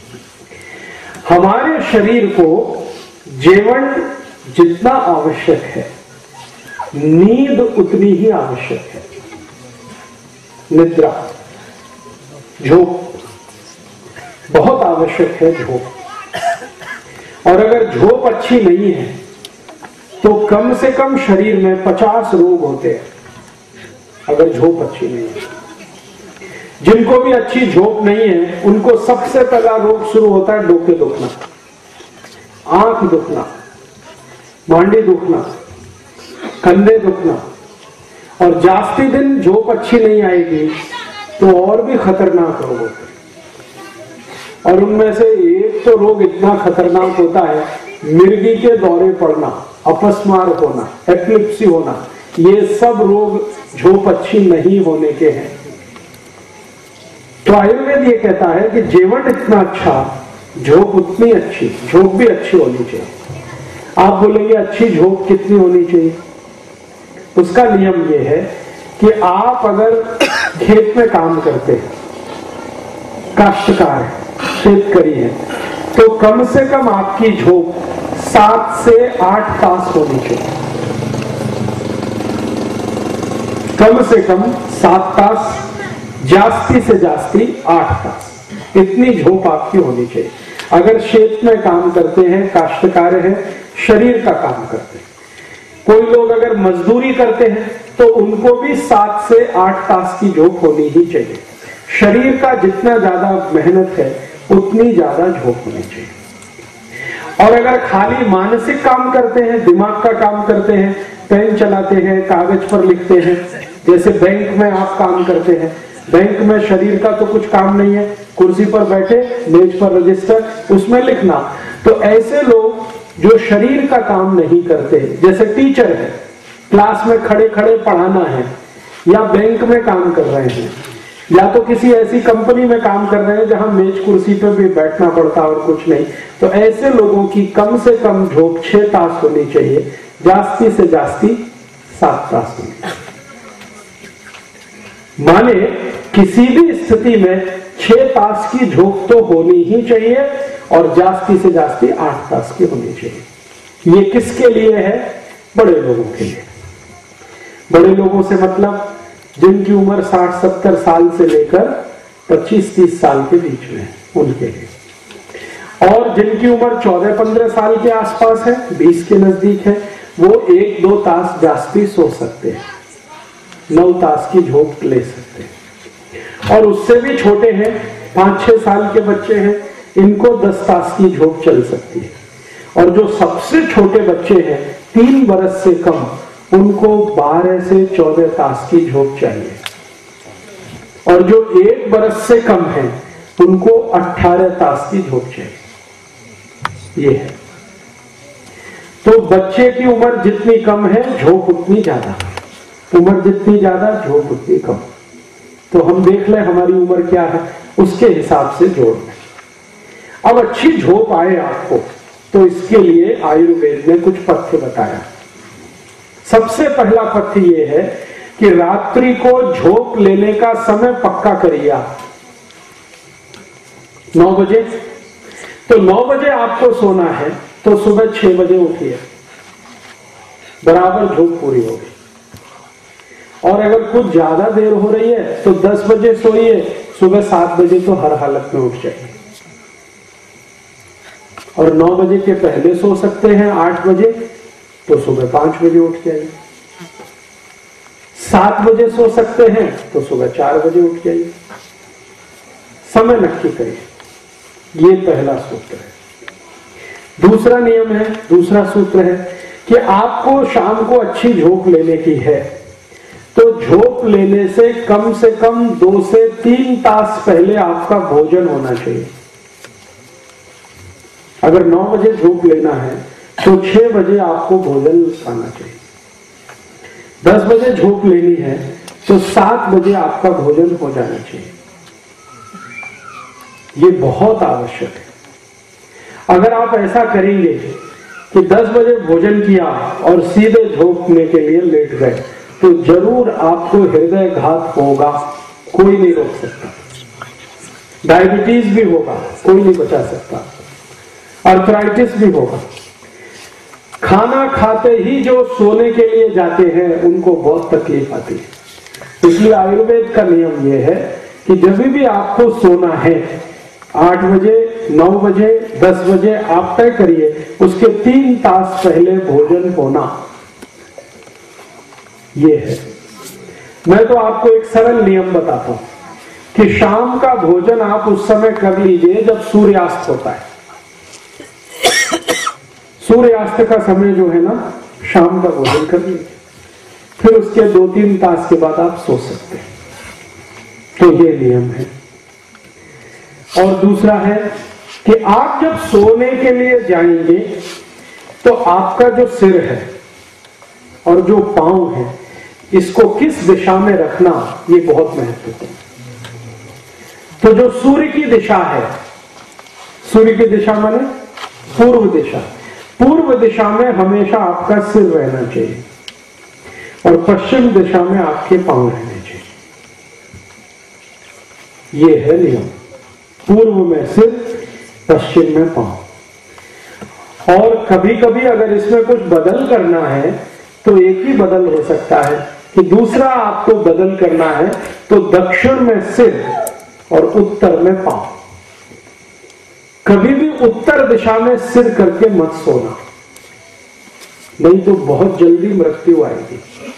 हमारे शरीर को जीवन जितना आवश्यक है, नींद उतनी ही आवश्यक है। निद्रा, झोप बहुत आवश्यक है, झोप। और अगर झोप अच्छी नहीं है तो कम से कम शरीर में 50 रोग होते हैं अगर झोप अच्छी नहीं है। जिनको भी अच्छी झोप नहीं है उनको सबसे पहला रोग शुरू होता है डोके दुखना, आंख दुखना, मांडी दुखना, कंधे दुखना। और जास्ती दिन झोप अच्छी नहीं आएगी तो और भी खतरनाक रोग होते हैं। और उनमें से एक तो रोग इतना खतरनाक होता है, मिर्गी के दौरे पड़ना, अपस्मार होना, एपिलेप्सी होना। ये सब रोग झोप अच्छी नहीं होने के हैं। तो आयुर्वेद ये कहता है कि जीवन इतना अच्छा, झोप उतनी अच्छी, झोप भी अच्छी होनी चाहिए। आप बोलेंगे अच्छी झोप कितनी होनी चाहिए? उसका नियम ये है कि आप अगर खेत में काम करते हैं, काश्तकार है, शेतकरी है, तो कम से कम आपकी झोप 7 से 8 तास होनी चाहिए। कम से कम 7 तास, जास्ती से जास्ती 8 तास, इतनी झोप आपकी होनी चाहिए। अगर खेत में काम करते हैं, काश्तकार हैं, शरीर का काम करते हैं, कोई लोग अगर मजदूरी करते हैं तो उनको भी 7 से 8 तास की झोप होनी ही चाहिए। शरीर का जितना ज्यादा मेहनत है उतनी ज्यादा झोप होनी चाहिए। और अगर खाली मानसिक काम करते हैं, दिमाग का काम करते हैं, पेन चलाते हैं, कागज पर लिखते हैं, जैसे बैंक में आप काम करते हैं, बैंक में शरीर का तो कुछ काम नहीं है, कुर्सी पर बैठे, मेज पर रजिस्टर, उसमें लिखना। तो ऐसे लोग जो शरीर का काम नहीं करते, जैसे टीचर है, क्लास में खड़े खड़े पढ़ाना है, या बैंक में काम कर रहे हैं, या तो किसी ऐसी कंपनी में काम कर रहे हैं जहां मेज कुर्सी पर भी बैठना पड़ता और कुछ नहीं, तो ऐसे लोगों की कम से कम झोप 6 तास होनी चाहिए, जास्ती से जास्ती 7 तास होनी चाहिए। माने किसी भी स्थिति में 6 तास की झोप तो होनी ही चाहिए और जास्ती से जास्ती 8 तास की होनी चाहिए। ये किसके लिए है? बड़े लोगों के लिए। बड़े लोगों से मतलब जिनकी उम्र 60-70 साल से लेकर 25-30 साल के बीच में, उनके लिए। और जिनकी उम्र 14-15 साल के आसपास है, 20 के नजदीक है, वो 1-2 तास जास्ती सो सकते हैं, 9 तास की झोप ले सकते हैं। और उससे भी छोटे हैं, 5-6 साल के बच्चे हैं, इनको 10 तास की झोप चल सकती है। और जो सबसे छोटे बच्चे हैं, 3 बरस से कम, उनको 12 से 14 तास की झोप चाहिए। और जो 1 बरस से कम है, उनको 18 तास की झोप चाहिए। ये है। तो बच्चे की उम्र जितनी कम है, झोप उतनी ज्यादा, उम्र जितनी ज्यादा, झोप उतनी कम। तो हम देख लें हमारी उम्र क्या है, उसके हिसाब से जोड़ लें। अब अच्छी झोप आए आपको, तो इसके लिए आयुर्वेद ने कुछ पथ्य बताया। सबसे पहला पथ्य ये है कि रात्रि को झोप लेने का समय पक्का करिए आप 9 बजे। तो 9 बजे आपको सोना है, तो सुबह 6 बजे उठिए, बराबर झोप पूरी होगी। और अगर कुछ ज्यादा देर हो रही है तो 10 बजे सोइए, सुबह 7 बजे तो हर हालत में उठ जाइए। और 9 बजे के पहले सो सकते हैं, 8 बजे, तो सुबह 5 बजे उठ जाइए। 7 बजे सो सकते हैं तो सुबह 4 बजे उठ जाइए। समय नक्की करिए। ये पहला सूत्र है। दूसरा नियम है, दूसरा सूत्र है कि आपको शाम को अच्छी झोप लेने की है, तो झोप लेने से कम 2 से 3 तास पहले आपका भोजन होना चाहिए। अगर 9 बजे झोप लेना है तो 6 बजे आपको भोजन खाना चाहिए। 10 बजे झोप लेनी है तो 7 बजे आपका भोजन हो जाना चाहिए। ये बहुत आवश्यक है। अगर आप ऐसा करेंगे कि 10 बजे भोजन किया और सीधे झोपने के लिए लेट गए, तो जरूर आपको हृदय घात होगा, कोई नहीं रोक सकता। डायबिटीज भी होगा, कोई नहीं बचा सकता। अर्थराइटिस भी होगा। खाना खाते ही जो सोने के लिए जाते हैं, उनको बहुत तकलीफ आती है। इसलिए आयुर्वेद का नियम यह है कि जब भी आपको सोना है, 8 बजे, 9 बजे, 10 बजे आप तय करिए, उसके 3 तास पहले भोजन होना। ये है। मैं तो आपको एक सरल नियम बताता हूं कि शाम का भोजन आप उस समय कर लीजिए जब सूर्यास्त होता है। सूर्यास्त का समय जो है ना, शाम का भोजन कर लीजिए, फिर उसके 2-3 तास के बाद आप सो सकते हैं। तो ये नियम है। और दूसरा है कि आप जब सोने के लिए जाएंगे तो आपका जो सिर है और जो पांव है, इसको किस दिशा में रखना, ये बहुत महत्वपूर्ण है। तो जो सूर्य की दिशा है, सूर्य की दिशा माने पूर्व दिशा, पूर्व दिशा में हमेशा आपका सिर रहना चाहिए और पश्चिम दिशा में आपके पांव रहने चाहिए। ये है नियम। पूर्व में सिर, पश्चिम में पांव। और कभी कभी अगर इसमें कुछ बदल करना है तो एक ही बदल हो सकता है कि दूसरा आपको बदल करना है तो दक्षिण में सिर और उत्तर में पांव। कभी भी उत्तर दिशा में सिर करके मत सोना, नहीं तो बहुत जल्दी मृत्यु आएगी।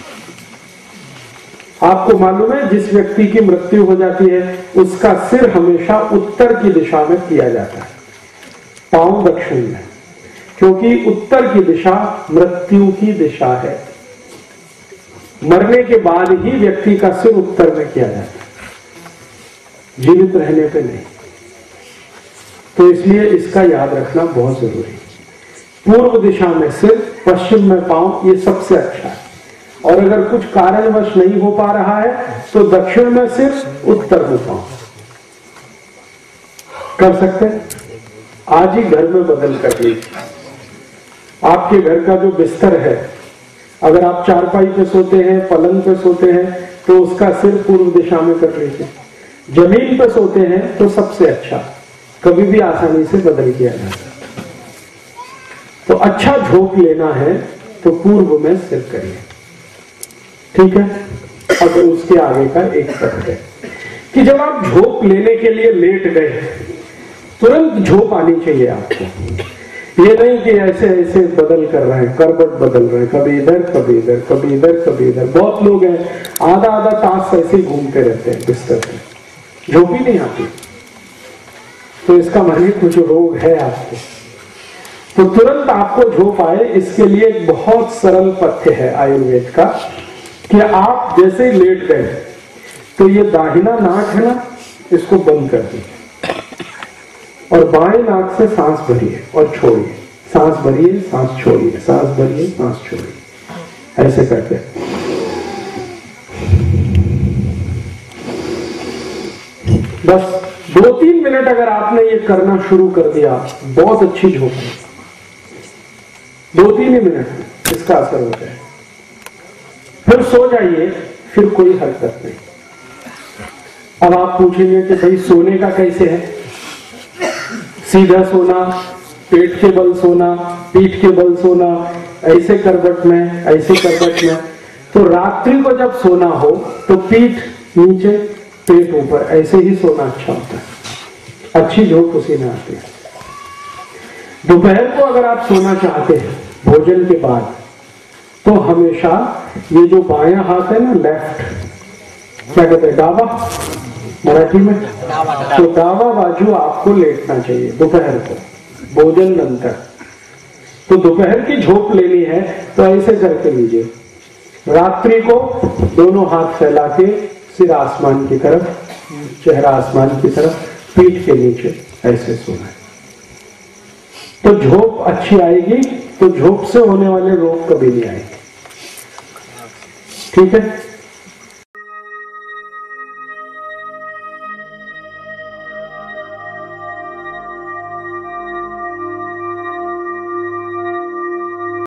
आपको मालूम है जिस व्यक्ति की मृत्यु हो जाती है उसका सिर हमेशा उत्तर की दिशा में किया जाता है, पांव दक्षिण में, क्योंकि उत्तर की दिशा मृत्यु की दिशा है। मरने के बाद ही व्यक्ति का सिर उत्तर में किया जाता है, जीवित रहने पे नहीं। तो इसलिए इसका याद रखना बहुत जरूरी है। पूर्व दिशा में सिर, पश्चिम में पांव, ये सबसे अच्छा है। और अगर कुछ कारणवश नहीं हो पा रहा है तो दक्षिण में सिर, उत्तर में पांव कर सकते हैं। आज ही घर में बदल कर लीजिए। आपके घर का जो बिस्तर है, अगर आप चारपाई पे सोते हैं, पलंग पे सोते हैं, तो उसका सिर पूर्व दिशा में कर लीजिए। जमीन पे सोते हैं तो सबसे अच्छा, कभी भी आसानी से बदल किया जा सकता। तो अच्छा झोंक लेना है तो पूर्व में सिर करिए, ठीक है। अब उसके आगे का एक शब्द है कि जब आप झोंक लेने के लिए लेट गए, तुरंत झोंक आनी चाहिए आपको। ये नहीं कि ऐसे ऐसे बदल कर रहे हैं, करवट बदल रहे हैं, कभी इधर कभी इधर, कभी इधर कभी इधर। बहुत लोग हैं आधा आधा तास ऐसे ही घूमते रहते हैं बिस्तर पे, झोंक ही नहीं आती। तो इसका मतलब कुछ रोग है आपको। तो तुरंत आपको झोंक आए, इसके लिए एक बहुत सरल पथ्य है आयुर्वेद का कि आप जैसे ही लेट गए तो ये दाहिना नाक है ना, इसको बंद कर दीजिए और बाएं नाक से सांस भरिए और छोड़िए, सांस भरिए, सांस छोड़िए, सांस भरिए, सांस छोड़िए, ऐसे करके। बस 2-3 मिनट अगर आपने ये करना शुरू कर दिया, बहुत अच्छी झोंक है। 2-3 मिनट इसका असर होता है। फिर सो जाइए, फिर कोई हरकत नहीं। अब आप पूछेंगे कि भाई सोने का कैसे है? सीधा सोना, पेट के बल सोना, पीठ के बल सोना, ऐसे करवट में, ऐसे करवट में। तो रात्रि को जब सोना हो तो पीठ नीचे, पेट ऊपर, ऐसे ही सोना अच्छा होता है। अच्छी झोंक उसी में आती है। दोपहर को अगर आप सोना चाहते हैं भोजन के बाद, तो हमेशा ये जो बायां हाथ है ना, लेफ्ट, क्या कहते हैं, डावा मराठी में, तो डावा बाजू आपको लेटना चाहिए दोपहर को, भोजन नंतर। तो दोपहर की झोंक लेनी है तो ऐसे करके लीजिए। रात्रि को दोनों हाथ फैला के सिर आसमान की तरफ, चेहरा आसमान की तरफ, पीठ के नीचे ऐसे सोना है। तो झोंक अच्छी आएगी, तो झोंक से होने वाले रोग कभी नहीं आएंगे, ठीक है।